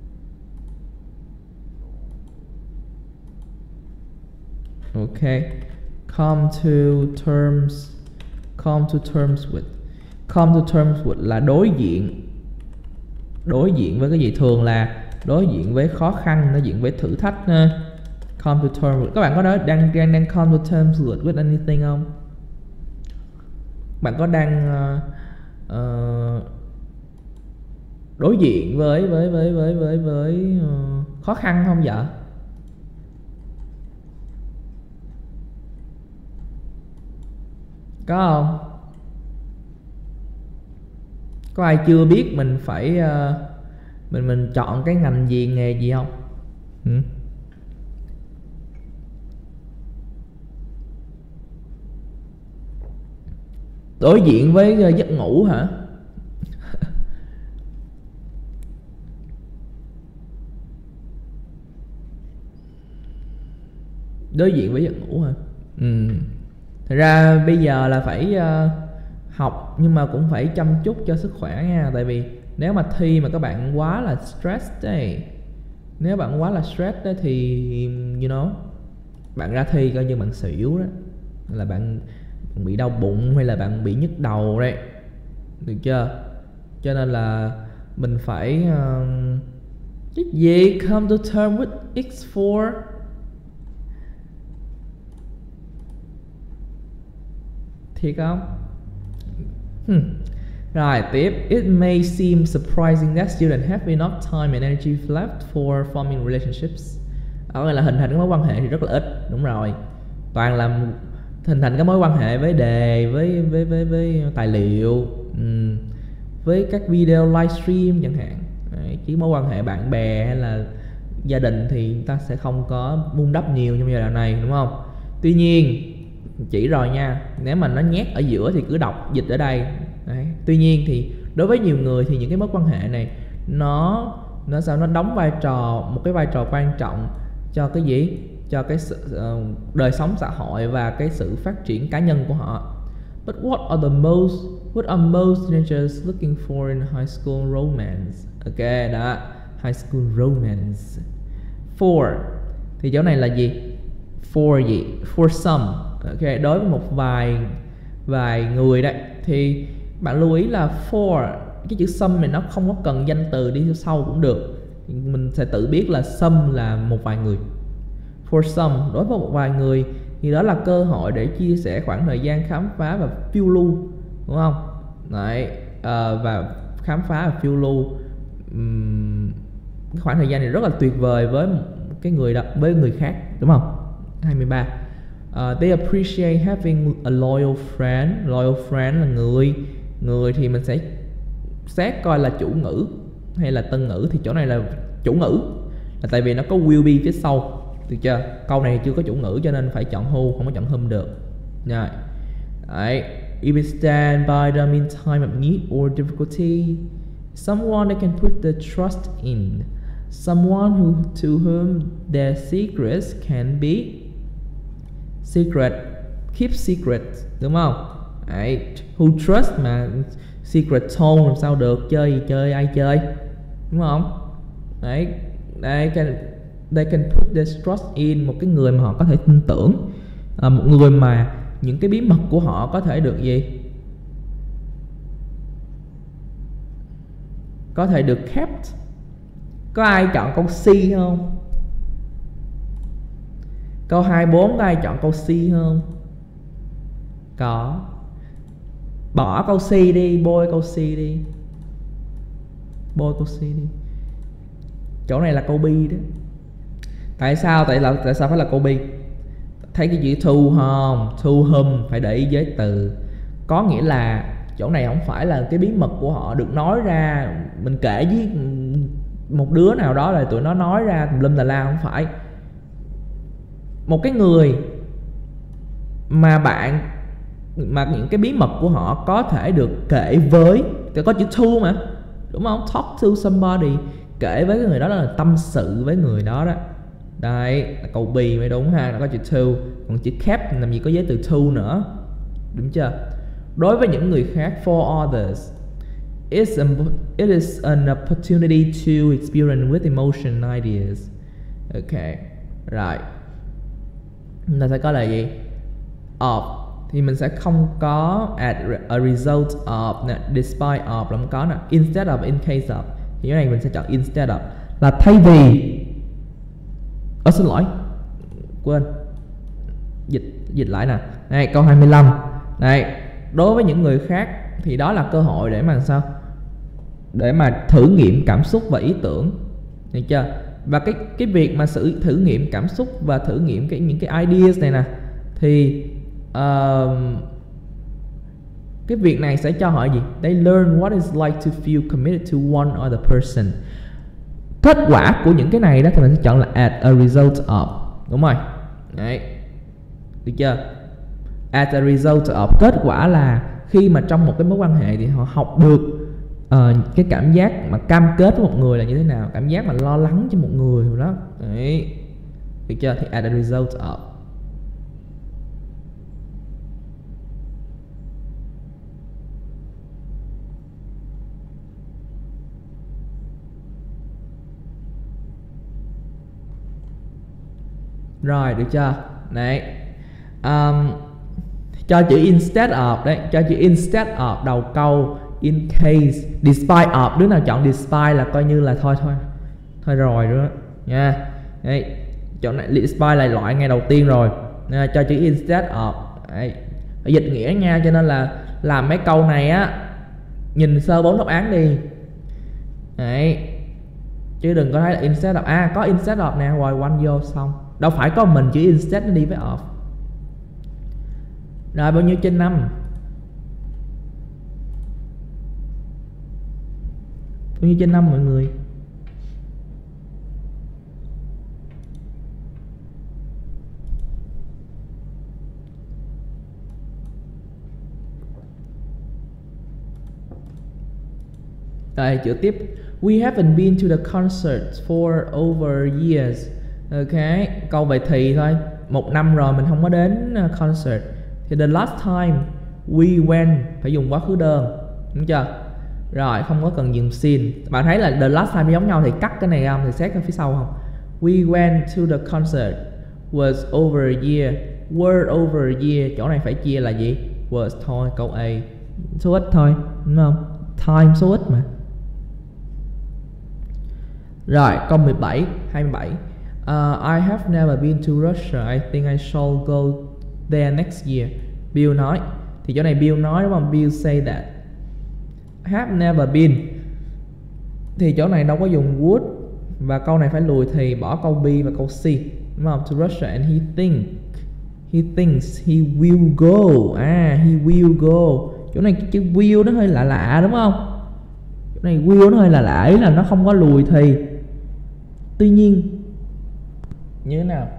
Ok, come to terms come to terms with. Come to terms with là đối diện. Đối diện với cái gì? Thường là đối diện với khó khăn, đối diện với thử thách. Come to terms with. Các bạn có nói đang đang đang come to terms with, with anything không? Bạn có đang uh, uh, đối diện với với với với với với uh, khó khăn không vậy? Có không? Có ai chưa biết mình phải uh, mình mình chọn cái ngành gì, nghề gì không? Ừ? Đối diện với uh, giấc ngủ hả? Đối diện với giấc ngủ hả? Ừ. Thật ra bây giờ là phải uh, học nhưng mà cũng phải chăm chút cho sức khỏe nha. Tại vì nếu mà thi mà các bạn quá là stress đấy, nếu bạn quá là stress đấy thì you know, bạn ra thi coi như bạn xỉu đó, là bạn, bạn bị đau bụng hay là bạn bị nhức đầu đấy, được chưa? Cho nên là mình phải um, cái gì come to term with x four. Thiệt không? Hmm. Rồi tiếp. It may seem surprising that students have enough time and energy left for forming relationships. Ở đây là hình thành các mối quan hệ thì rất là ít. Đúng rồi. Toàn là hình thành các mối quan hệ với đề, với với với với tài liệu, um, với các video livestream chẳng hạn. Đấy, chứ mối quan hệ bạn bè hay là gia đình thì ta sẽ không có vun đắp nhiều trong giai đoạn này, đúng không? Tuy nhiên chỉ rồi nha, nếu mà nó nhét ở giữa thì cứ đọc dịch ở đây. Đấy. Tuy nhiên thì đối với nhiều người thì những cái mối quan hệ này nó nó sao nó đóng vai trò, một cái vai trò quan trọng cho cái gì, cho cái sự, uh, đời sống xã hội và cái sự phát triển cá nhân của họ. But what are the most what are most teenagers looking for in high school romance? Ok đó, high school romance. For thì chỗ này là gì? For gì? For some. Ok, đối với một vài vài người đấy thì bạn lưu ý là for, cái chữ some này nó không có cần danh từ đi sau cũng được, mình sẽ tự biết là some là một vài người. For some, đối với một vài người thì đó là cơ hội để chia sẻ khoảng thời gian khám phá và phiêu lưu, đúng không? Đấy, uh, và khám phá và phiêu lưu. Uhm, cái khoảng thời gian này rất là tuyệt vời với cái người đó với người khác, đúng không? hai mươi ba. Uh, they appreciate having a loyal friend. Loyal friend là người. Người thì mình sẽ xét coi là chủ ngữ hay là tân ngữ. Thì chỗ này là chủ ngữ, là tại vì nó có will be phía sau, được chưa? Câu này chưa có chủ ngữ cho nên phải chọn who, không có chọn whom được. Rồi. Đấy. If we stand by them in time of need or difficulty, someone they can put their trust in, someone who to whom their secrets can be secret, keep secret, đúng không? Đấy. Who trust mà secret told làm sao được, chơi gì chơi, ai chơi, đúng không? Đấy. They can, they can put their trust in, một cái người mà họ có thể tin tưởng, à, một người mà những cái bí mật của họ có thể được gì? Có thể được kept. Có ai chọn câu C không? Câu hai mươi bốn có ai chọn câu C không? Có. Bỏ câu C đi, bôi câu C đi. Bôi câu C đi. Chỗ này là câu B đó. Tại sao? Tại là tại sao phải là câu B? Thấy cái chữ to không? To whom phải để ý giới từ. Có nghĩa là chỗ này không phải là cái bí mật của họ được nói ra, mình kể với một đứa nào đó là tụi nó nói ra tùm lum tà la, không phải. Một cái người mà bạn, mà những cái bí mật của họ có thể được kể với, có chữ to mà, đúng không? Talk to somebody, kể với cái người đó, đó là tâm sự với người đó đó. Đây là câu B mới đúng ha, nó có chữ to. Còn chữ kept làm gì có giới từ to nữa, đúng chưa? Đối với những người khác, for others, it's an, it is an opportunity to experience with emotion ideas. Ok, rồi. Chúng ta sẽ có là gì? Of thì mình sẽ không có as a result of nè, despite of là không có nè, instead of, in case of. Thì cái này mình sẽ chọn instead of, là thay vì. Ơ xin lỗi, quên, dịch dịch lại nè. Đây câu hai mươi lăm. Đây, đối với những người khác thì đó là cơ hội để mà sao? Để mà thử nghiệm cảm xúc và ý tưởng, được chưa? Và cái cái việc mà sự thử nghiệm cảm xúc và thử nghiệm cái những cái ideas này nè, thì uh, cái việc này sẽ cho họ gì? They learn what it's like to feel committed to one other person. Kết quả của những cái này đó thì mình sẽ chọn là as a result of, đúng rồi. Đấy, được chưa? As a result of, kết quả là khi mà trong một cái mối quan hệ thì họ học được uh, cái cảm giác mà cam kết với một người là như thế nào, cảm giác mà lo lắng cho một người rồi đó. Đấy, được chưa? Thì as a result of. Rồi, được chưa? Đấy. Um, cho chữ instead of đấy, cho chữ instead of đầu câu, in case, despite of, đứa nào chọn despite là coi như là thôi thôi. Thôi rồi đó nha. Đấy. Chỗ này despite là loại ngay đầu tiên rồi. Nha, cho chữ instead of. Đấy. Dịch nghĩa nha, cho nên là làm mấy câu này á, nhìn sơ bốn đáp án đi. Đấy. Chứ đừng có thấy là instead of. À có instead of nè, rồi one vô xong. Đâu phải có mình chữ instead nó đi với of. Rồi bao nhiêu trên năm? Bao nhiêu trên năm mọi người? Đây chữ tiếp. We haven't been to the concert for over years. Ok, câu vậy thì thôi. Một năm rồi mình không có đến concert. Thì the last time we went phải dùng quá khứ đơn, đúng chưa? Rồi không có cần dùng sin. Bạn thấy là the last time giống nhau thì cắt cái này không, thì xét ở phía sau không? We went to the concert was over a year. Were over a year, chỗ này phải chia là gì? Was thôi, câu A. Số ít thôi, đúng không? Time số ít mà. Rồi câu mười bảy, hai mươi bảy. Uh, I have never been to Russia. I think I shall go there next year. Bill nói. Thì chỗ này Bill nói đúng không? Bill say that. Have never been. Thì chỗ này đâu có dùng would. Và câu này phải lùi thì bỏ câu B và câu C, đúng không? To Russia and he think he thinks he will go. À, he will go. Chỗ này cái chữ will nó hơi lạ lạ đúng không? Chỗ này will nó hơi lạ lạ, ý là nó không có lùi thì. Tuy nhiên như thế nào?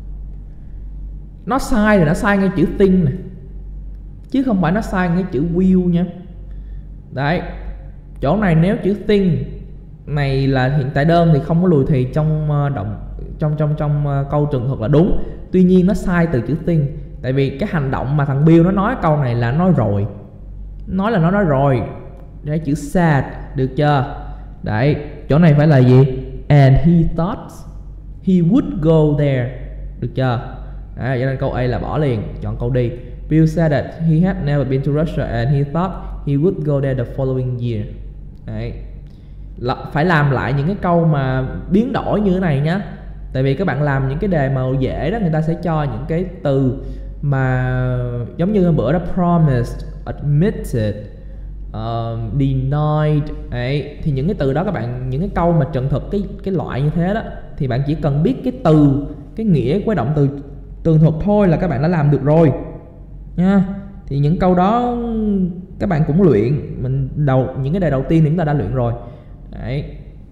Nó sai rồi, nó sai ngay chữ think này, chứ không phải nó sai ngay chữ will nha. Đấy, chỗ này nếu chữ think này là hiện tại đơn thì không có lùi thì trong động trong trong trong câu trường thuật là đúng. Tuy nhiên nó sai từ chữ think, tại vì cái hành động mà thằng Bill nó nói câu này là nói rồi, nói là nó nói rồi. Đấy, chữ said, được chưa? Đấy, chỗ này phải là gì? And he thought he would go there, được chưa? Đấy, cho nên câu A là bỏ liền, chọn câu D. Bill said that he had never been to Russia and he thought he would go there the following year. Đấy, L phải làm lại những cái câu mà biến đổi như thế này nhá. Tại vì các bạn làm những cái đề mà dễ đó, người ta sẽ cho những cái từ mà giống như bữa đó promised, admitted, uh, denied. Đấy, thì những cái từ đó các bạn, những cái câu mà trần thực cái cái loại như thế đó, thì bạn chỉ cần biết cái từ, cái nghĩa của động từ tường thuật thôi là các bạn đã làm được rồi nha. Thì những câu đó các bạn cũng luyện, mình đầu những cái đề đầu tiên thì chúng ta đã luyện rồi. Đấy,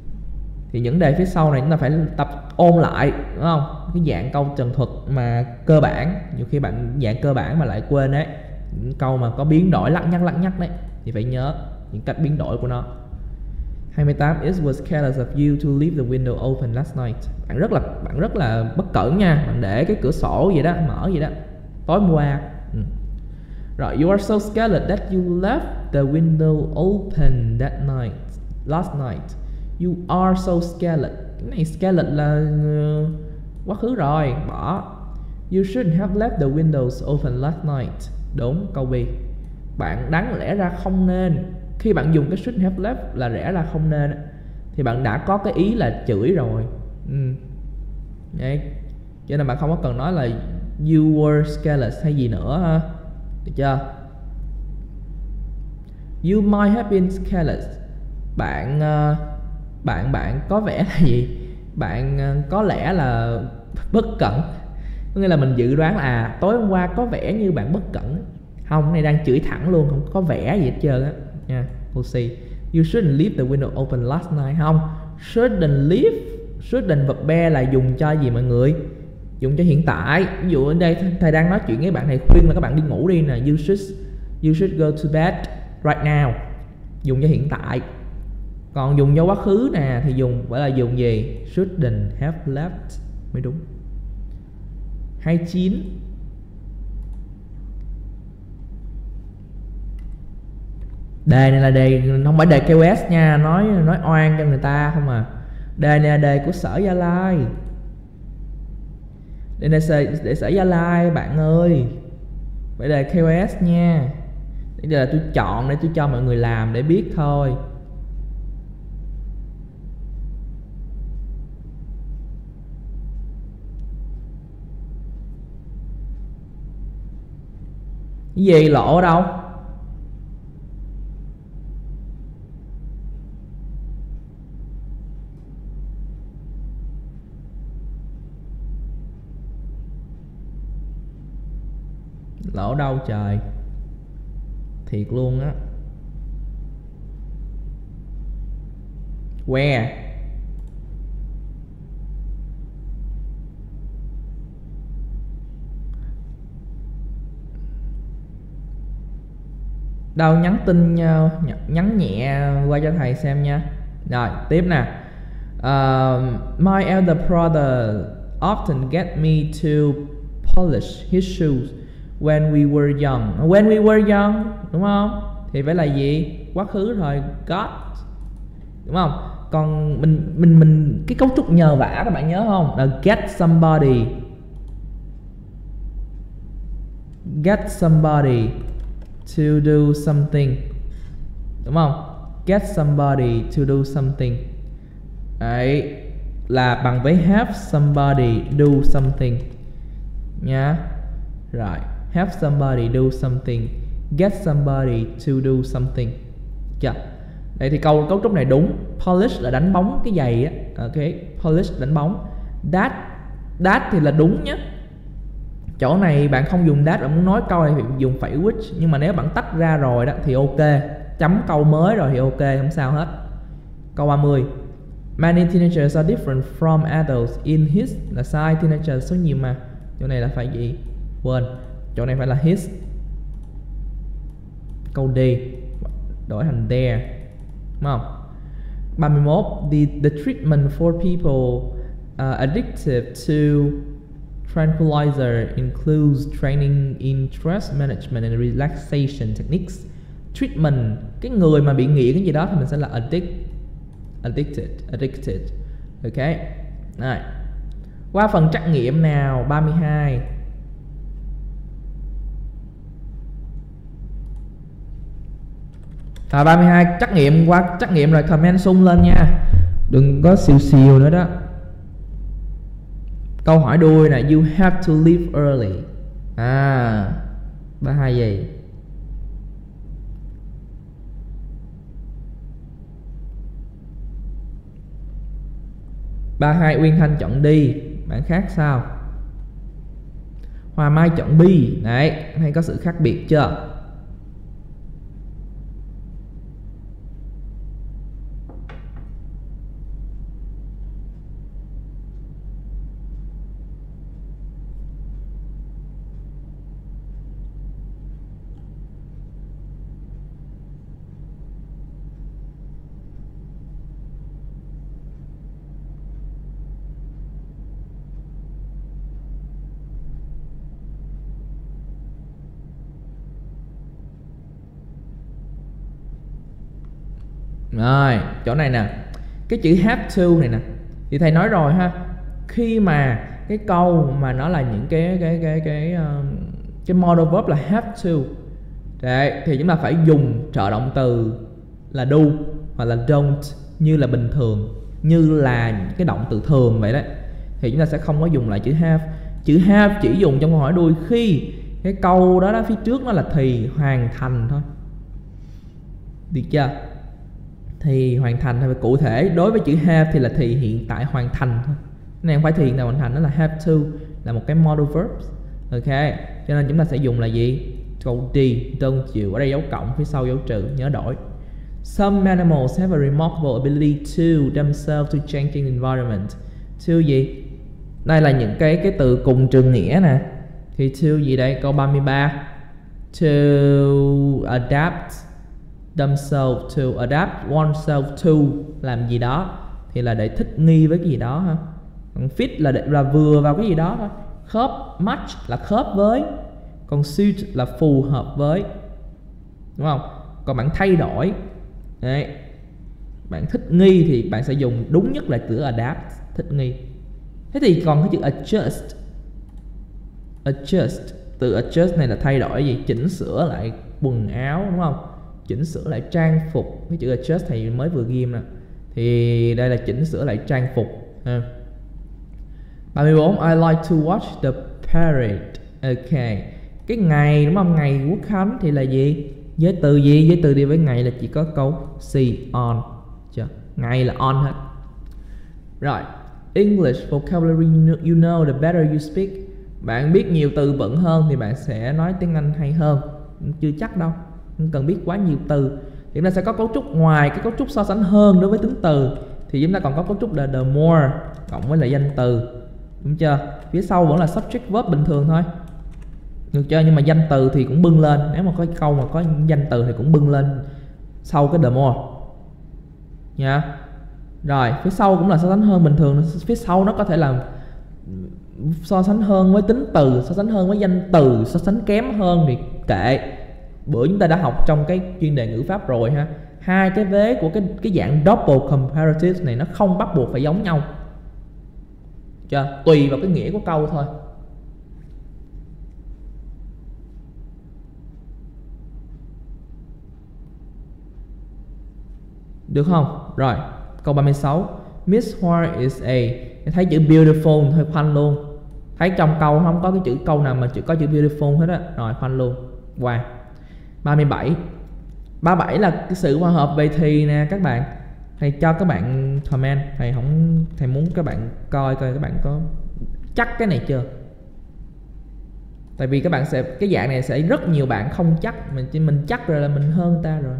thì những đề phía sau này chúng ta phải tập ôn lại, đúng không? Cái dạng câu trần thuật mà cơ bản, nhiều khi bạn dạng cơ bản mà lại quên đấy. Những câu mà có biến đổi lắc nhắc lắc nhắc đấy thì phải nhớ những cách biến đổi của nó. hai mươi tám. It was careless of you to leave the window open last night. Bạn rất là bạn rất là bất cẩn nha, bạn để cái cửa sổ vậy đó mở vậy đó tối hôm qua. Ừ. Rồi, you are so scared that you left the window open that night, last night. You are so scared. Cái này scared là uh, quá khứ rồi, bỏ. You shouldn't have left the windows open last night. Đúng, câu B. Bạn đáng lẽ ra không nên. Khi bạn dùng cái should have left là lẽ ra không nên, thì bạn đã có cái ý là chửi rồi. Ừ. Đấy, cho nên bạn không có cần nói là you were careless hay gì nữa ha. Được chưa? You might have been careless. Bạn uh, bạn bạn có vẻ là gì? Bạn uh, có lẽ là bất cẩn. Có nghĩa là mình dự đoán là à, tối hôm qua có vẻ như bạn bất cẩn. Không, cái này đang chửi thẳng luôn, không có vẻ gì hết trơn á nha. Câu C. You shouldn't leave the window open last night. Không, shouldn't leave, shouldn't verb be là dùng cho gì mọi người? Dùng cho hiện tại. Ví dụ ở đây thầy đang nói chuyện với bạn, thầy khuyên là các bạn đi ngủ đi nè. You should, you should go to bed right now. Dùng cho hiện tại. Còn dùng cho quá khứ nè thì dùng phải là dùng gì? Shouldn't have left mới đúng. hai mươi chín. Đề này là đề không phải đề ca o ét nha, nói nói oan cho người ta không à. Đề này là đề của Sở Gia Lai. Đề này là để Sở Gia Lai bạn ơi. Phải đề ca o ét nha. Đây là tôi chọn để tôi cho mọi người làm để biết thôi. Cái gì lộ ở đâu? Lỗ đâu trời, thiệt luôn á. Where? Đâu, nhắn tin nhau, nhắn nhẹ qua cho thầy xem nha. Rồi tiếp nè. uh, My elder brother often get me to polish his shoes when we were young. When we were young, đúng không? Thì phải là gì? Quá khứ rồi, got, đúng không? Còn mình mình mình cái cấu trúc nhờ vả các bạn nhớ không? Là get somebody, get somebody to do something, đúng không? Get somebody to do something. Đấy, là bằng với have somebody do something nha. Rồi, have somebody do something, get somebody to do something. Chưa? Đây thì câu cấu trúc này đúng. Polish là đánh bóng cái giày á. Ok, polish đánh bóng. That, that thì là đúng nhé. Chỗ này bạn không dùng that, bạn muốn nói câu này thì dùng phẩy which. Nhưng mà nếu bạn tách ra rồi đó thì ok. Chấm câu mới rồi thì ok, không sao hết. Câu ba mươi. Many teenagers are different from adults in his. Là sai, teenagers số nhiều mà. Chỗ này là phải gì? Quên. Chỗ này phải là his. Câu D đổi thành their, đúng không? ba mươi mốt. The, the treatment for people uh, addicted to tranquilizer includes training in stress management and relaxation techniques. Treatment, cái người mà bị nghiện cái gì đó thì mình sẽ là addict, addicted, addicted. Ok. Rồi. Qua phần trắc nghiệm nào. ba mươi hai. À, ba mươi hai trắc nghiệm, qua trắc nghiệm rồi comment sung lên nha. Đừng có xìu xìu nữa đó. Câu hỏi đuôi nè. You have to leave early. À, ba mươi hai gì? ba mươi hai Uyên Thanh chọn đi. Bạn khác sao? Hoa Mai chọn B. Đấy, hay có sự khác biệt chưa? Rồi, chỗ này nè. Cái chữ have to này nè. Thì thầy nói rồi ha. Khi mà cái câu mà nó là những cái cái cái cái um, cái modal verb là have to. Đấy, thì chúng ta phải dùng trợ động từ là do hoặc là don't như là bình thường, như là cái động từ thường vậy đấy. Thì chúng ta sẽ không có dùng lại chữ have. Chữ have chỉ dùng trong câu hỏi đuôi khi cái câu đó đó phía trước nó là thì hoàn thành thôi. Được chưa? Thì hoàn thành hay cụ thể. Đối với chữ have thì là thì hiện tại hoàn thành thôi. Cái này không phải thì hiện tại hoàn thành, nó là have to, là một cái modal verb. Ok, cho nên chúng ta sẽ dùng là gì? Câu D, don't chịu. Ở đây dấu cộng, phía sau dấu trừ, nhớ đổi. Some animals have a remarkable ability to themselves to changing environment. To gì? Đây là những cái cái từ cùng trường nghĩa nè. Thì to gì đây? Câu ba mươi ba. To adapt themselves, to adapt oneself to, làm gì đó thì là để thích nghi với cái gì đó ha. Còn fit là để, là vừa vào cái gì đó thôi. Khớp, match là khớp với. Còn suit là phù hợp với, đúng không? Còn bạn thay đổi đấy, bạn thích nghi thì bạn sẽ dùng đúng nhất là từ adapt, thích nghi. Thế thì còn cái chữ adjust. Adjust, từ adjust này là thay đổi gì? Chỉnh sửa lại quần áo, đúng không? Chỉnh sửa lại trang phục. Cái chữ adjust thì mới vừa ghi nè. Thì đây là chỉnh sửa lại trang phục ha. ba mươi bốn. I like to watch the parade. Ok. Cái ngày, đúng không? Ngày Quốc Khánh thì là gì? Với từ gì? Với từ đi với ngày là chỉ có câu see, on. Chưa? Ngày là on hết. Rồi. English vocabulary you know the better you speak. Bạn biết nhiều từ vựng hơn thì bạn sẽ nói tiếng Anh hay hơn. Chưa chắc đâu, không cần biết quá nhiều từ. Thì chúng ta sẽ có cấu trúc ngoài cái cấu trúc so sánh hơn đối với tính từ. Thì chúng ta còn có cấu trúc là the more cộng với là danh từ. Đúng chưa? Phía sau vẫn là subject verb bình thường thôi. Được chưa? Nhưng mà danh từ thì cũng bưng lên. Nếu mà có câu mà có danh từ thì cũng bưng lên sau cái the more nha. Rồi, phía sau cũng là so sánh hơn bình thường. Phía sau nó có thể là so sánh hơn với tính từ, so sánh hơn với danh từ, so sánh kém hơn thì kệ. Bữa chúng ta đã học trong cái chuyên đề ngữ pháp rồi ha. Hai cái vế của cái cái dạng double comparative này nó không bắt buộc phải giống nhau. Chưa? Tùy vào cái nghĩa của câu thôi. Được không? Rồi, câu ba mươi sáu. Miss Hoa is a. Thấy chữ beautiful thôi khoanh luôn. Thấy trong câu không có cái chữ câu nào mà chữ có chữ beautiful hết á. Rồi khoanh luôn. Qua. ba mươi bảy. ba mươi bảy là cái sự hòa hợp về thì nè các bạn. Thầy cho các bạn comment, thầy không thầy muốn các bạn coi coi các bạn có chắc cái này chưa. Tại vì các bạn sẽ cái dạng này sẽ rất nhiều bạn không chắc, mình chỉ mình chắc rồi là mình hơn ta rồi.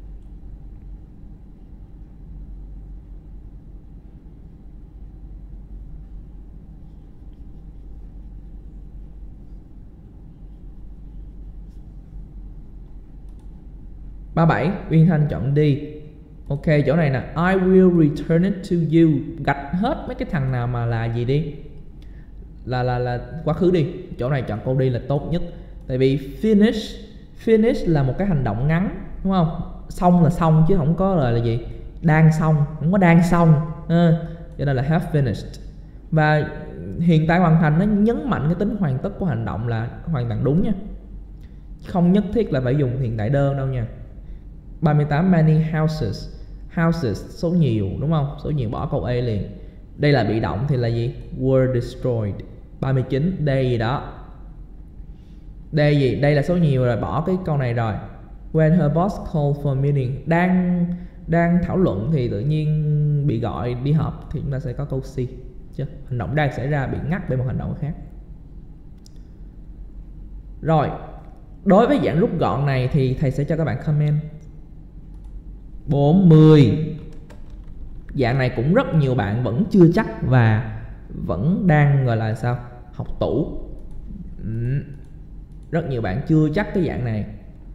ba mươi bảy Uyên Thanh chọn đi. Ok, chỗ này nè, I will return it to you. Gạch hết mấy cái thằng nào mà là gì đi, là là là quá khứ đi. Chỗ này chọn câu đi là tốt nhất. Tại vì finish finish là một cái hành động ngắn, đúng không? Xong là xong chứ không có là, là gì đang xong, không có đang xong à, cho nên là have finished. Và hiện tại hoàn thành nó nhấn mạnh cái tính hoàn tất của hành động là hoàn toàn đúng nha, không nhất thiết là phải dùng hiện tại đơn đâu nha. ba mươi tám Many houses. Houses số nhiều, đúng không? Số nhiều bỏ câu A liền. Đây là bị động thì là gì? Were destroyed. ba mươi chín đây gì đó. Đây gì? Đây là số nhiều rồi, bỏ cái câu này rồi. When her boss called for meeting. Đang đang thảo luận thì tự nhiên bị gọi đi họp thì chúng ta sẽ có câu C. Chứ hành động đang xảy ra bị ngắt bởi một hành động khác. Rồi, đối với dạng rút gọn này thì thầy sẽ cho các bạn comment. bốn mươi. Dạng này cũng rất nhiều bạn vẫn chưa chắc và vẫn đang gọi là sao? Học tủ. Ừ. Rất nhiều bạn chưa chắc cái dạng này.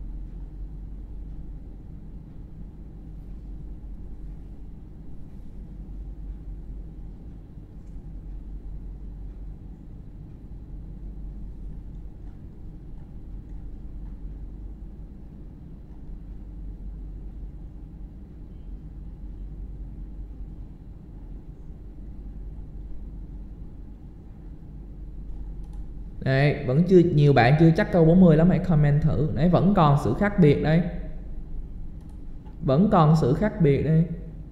Đấy, vẫn chưa nhiều bạn chưa chắc câu bốn mươi lắm, hãy comment thử. Đấy, vẫn còn sự khác biệt đây. Vẫn còn sự khác biệt đây.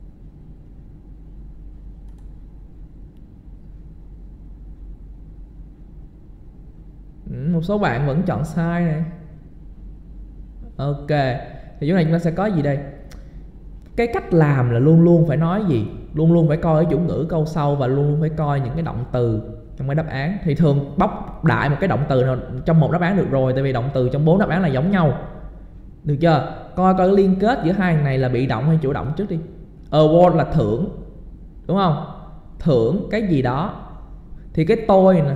Ừ, một số bạn vẫn chọn sai này. Ok, thì chỗ này chúng ta sẽ có gì đây? Cái cách làm là luôn luôn phải nói gì? Luôn luôn phải coi cái chủ ngữ câu sau và luôn luôn phải coi những cái động từ trong cái đáp án. Thì thường bóc đại một cái động từ nào trong một đáp án được rồi, tại vì động từ trong bốn đáp án là giống nhau. Được chưa? Coi coi liên kết giữa hai này là bị động hay chủ động trước đi. Award là thưởng, đúng không? Thưởng cái gì đó. Thì cái tôi nè,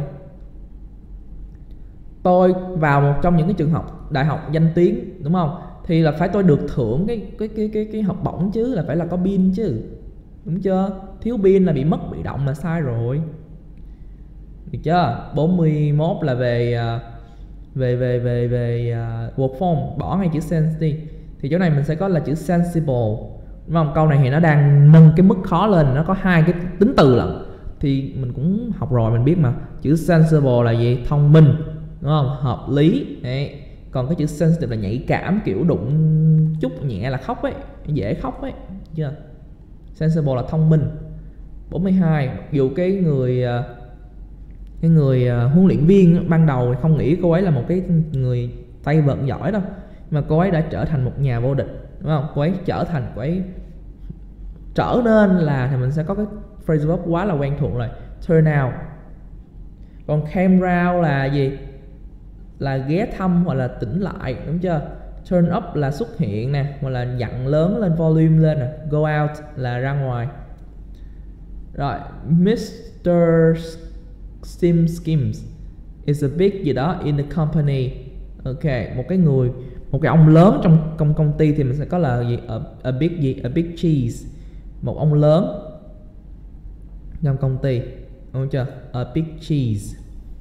tôi vào một trong những cái trường học đại học danh tiếng, đúng không? Thì là phải tôi được thưởng cái cái cái cái cái học bổng chứ, là phải là có pin chứ. Đúng chưa? Thiếu pin là bị mất bị động là sai rồi. Được chưa? bốn mươi mốt là về về về về về uh, work form, bỏ ngay chữ sense đi. Thì chỗ này mình sẽ có là chữ sensible, đúng không? Câu này thì nó đang nâng cái mức khó lên, nó có hai cái tính từ lận. Thì mình cũng học rồi, mình biết mà. Chữ sensible là gì? Thông minh, đúng không? Hợp lý. Đấy. Còn cái chữ sensitive là nhạy cảm, kiểu đụng chút nhẹ là khóc ấy, dễ khóc ấy. Chưa? Sensible là thông minh. bốn mươi hai, mặc dù cái người cái người huấn luyện viên ban đầu không nghĩ cô ấy là một cái người tay vợt giỏi đâu, mà cô ấy đã trở thành một nhà vô địch, đúng không? Cô ấy trở thành, cô ấy trở nên là, thì mình sẽ có cái phrase verb quá là quen thuộc rồi, turn out. Còn came round là gì? Là ghé thăm hoặc là tỉnh lại, đúng chưa? Turn up là xuất hiện nè, hoặc là dặn lớn lên, volume lên nè. Go out là ra ngoài. Rồi, mister Sim Skims is a big gì đó in the company. Ok, một cái người, một cái ông lớn trong công công ty thì mình sẽ có là gì? A, a big gì? A big cheese. Một ông lớn trong công ty, đúng chưa? A big cheese.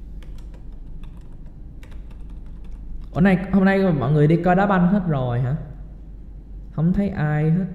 Hôm nay hôm nay mọi người đi coi đá banh hết rồi hả? Không thấy ai hết.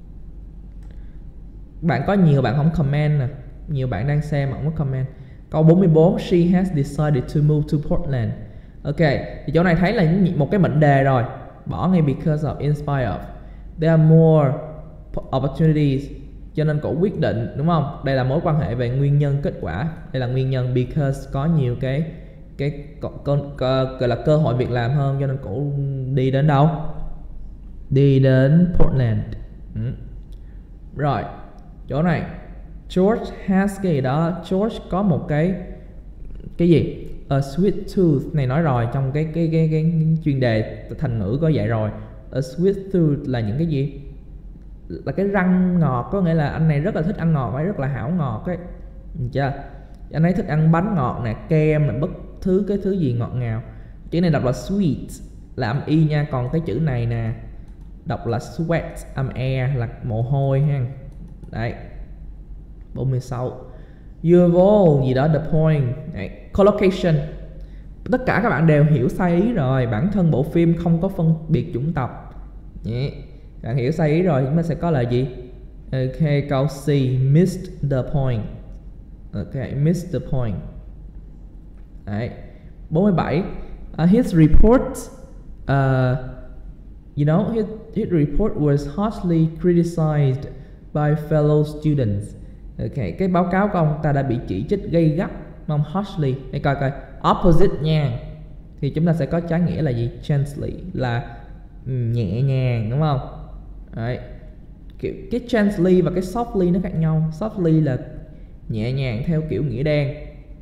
Bạn có nhiều bạn không comment nè, nhiều bạn đang xem mà không có comment. Câu bốn mươi bốn, she has decided to move to Portland. Ok, thì chỗ này thấy là một cái mệnh đề rồi, bỏ ngay because of, inspire of. There are more opportunities, cho nên cổ quyết định, đúng không? Đây là mối quan hệ về nguyên nhân kết quả. Đây là nguyên nhân because có nhiều cái cái gọi là cơ hội việc làm hơn, cho nên cổ đi đến đâu? Đi đến Portland. Ừ. Rồi, chỗ này George has cái gì đó. George có một cái cái gì? A sweet tooth này nói rồi, trong cái cái cái, cái, cái chuyên đề thành ngữ có dạy rồi. A sweet tooth là những cái gì? Là cái răng ngọt, có nghĩa là anh này rất là thích ăn ngọt, phải rất là hảo ngọt ấy. Được chưa? Anh ấy thích ăn bánh ngọt nè, kem nè, bất thứ cái thứ gì ngọt ngào. Chữ này đọc là sweet là âm y nha, còn cái chữ này nè đọc là sweat âm e là mồ hôi ha. Đấy. bốn mươi sáu. You've all gì đó the point. Đấy. Collocation. Tất cả các bạn đều hiểu sai ý rồi. Bản thân bộ phim không có phân biệt chủng tộc. Nhé. Bạn hiểu sai ý rồi, chúng ta sẽ có là gì? Ok, câu C, missed the point. Ok, missed the point. Đấy. bốn mươi bảy. Uh, his report uh, you know, his, his report was harshly criticized by fellow students. Ok, cái báo cáo của ông ta đã bị chỉ trích gay gắt. Không, harshly. Hãy coi coi. Opposite nha. Thì chúng ta sẽ có trái nghĩa là gì? Gently là nhẹ nhàng, đúng không? Đấy. Kiểu cái gently và cái softly nó khác nhau. Softly là nhẹ nhàng theo kiểu nghĩa đen.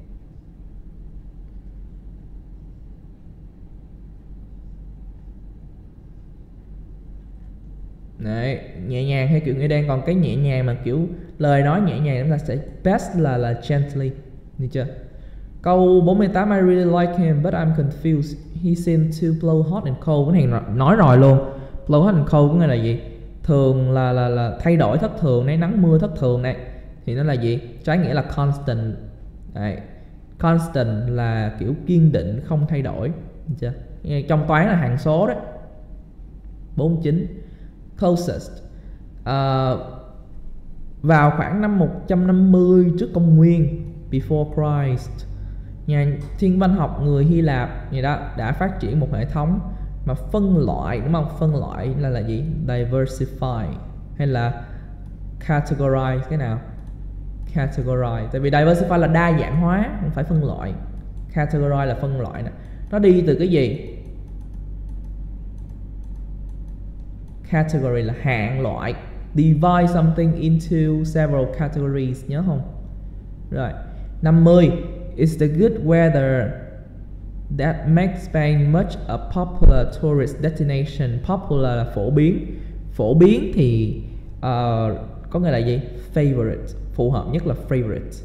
Đấy, nhẹ nhàng theo kiểu nghĩa đen, còn cái nhẹ nhàng mà kiểu lời nói nhẹ nhàng chúng ta sẽ best là là gently. Được chưa? Câu bốn mươi tám, I really like him but I'm confused. He seemed to blow hot and cold. Cái này nói rồi luôn. Blow hot and cold có nghĩa là gì? Thường là là là thay đổi thất thường này, nắng mưa thất thường này. Thì nó là gì? Trái nghĩa là constant. Đấy. Constant là kiểu kiên định, không thay đổi. Được chưa? Trong toán là hằng số đấy. bốn mươi chín. Closest. Uh, vào khoảng năm một trăm năm mươi trước công nguyên, before Christ, nhà thiên văn học người Hy Lạp gì đó đã phát triển một hệ thống mà phân loại, đúng không? Phân loại là là gì? Diversify hay là categorize? Cái nào? Categorize. Tại vì diversify là đa dạng hóa, không phải phân loại. Categorize là phân loại nè. Nó đi từ cái gì? Category là hạng loại. Divide something into several categories, nhớ không? Rồi. năm mươi. It's the good weather that makes Spain much a popular tourist destination. Popular là phổ biến. Phổ biến thì uh, có nghĩa là gì? Favorite. Phù hợp nhất là favorite.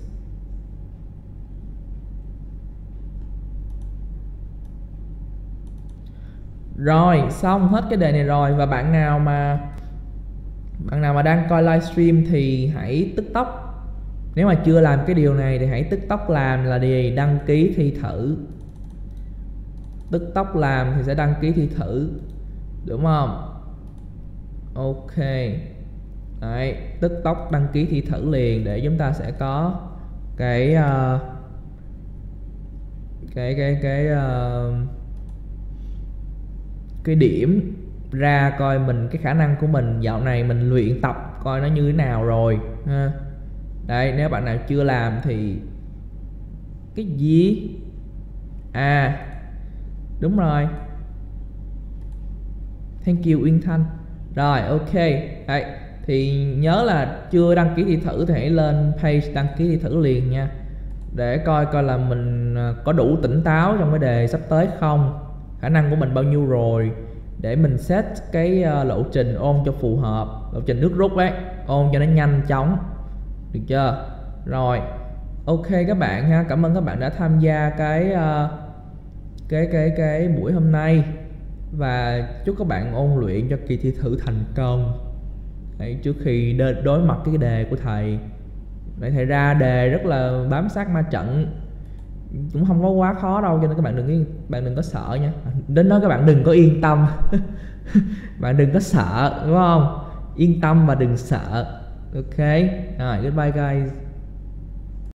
Rồi, xong hết cái đề này rồi. Và bạn nào mà Bạn nào mà đang coi livestream thì hãy tức tốc. Nếu mà chưa làm cái điều này thì hãy tức tốc làm là gì? Đăng ký thi thử. Tức tốc làm thì sẽ đăng ký thi thử, đúng không? Ok. Đấy, tức tốc đăng ký thi thử liền để chúng ta sẽ có cái uh, cái cái cái uh, cái điểm ra coi mình cái khả năng của mình dạo này mình luyện tập coi nó như thế nào rồi ha. Đây, nếu bạn nào chưa làm thì cái gì? À, đúng rồi. Thank you Uyên Thanh. Rồi, ok. Đấy, thì nhớ là chưa đăng ký thi thử thì hãy lên page đăng ký thi thử liền nha, để coi coi là mình có đủ tỉnh táo trong cái đề sắp tới không, khả năng của mình bao nhiêu rồi, để mình set cái lộ trình ôn cho phù hợp, lộ trình nước rút ấy, ôn cho nó nhanh chóng, được chưa? Rồi, ok các bạn ha, cảm ơn các bạn đã tham gia cái cái cái cái buổi hôm nay, và chúc các bạn ôn luyện cho kỳ thi thử thành công. Đấy, trước khi đối mặt cái đề của thầy. Đấy, thầy ra đề rất là bám sát ma trận, cũng không có quá khó đâu, cho nên các bạn đừng bạn đừng có sợ nha. Đến đó các bạn đừng có yên tâm. Bạn đừng có sợ, đúng không? Yên tâm và đừng sợ. Ok, rồi, goodbye guys.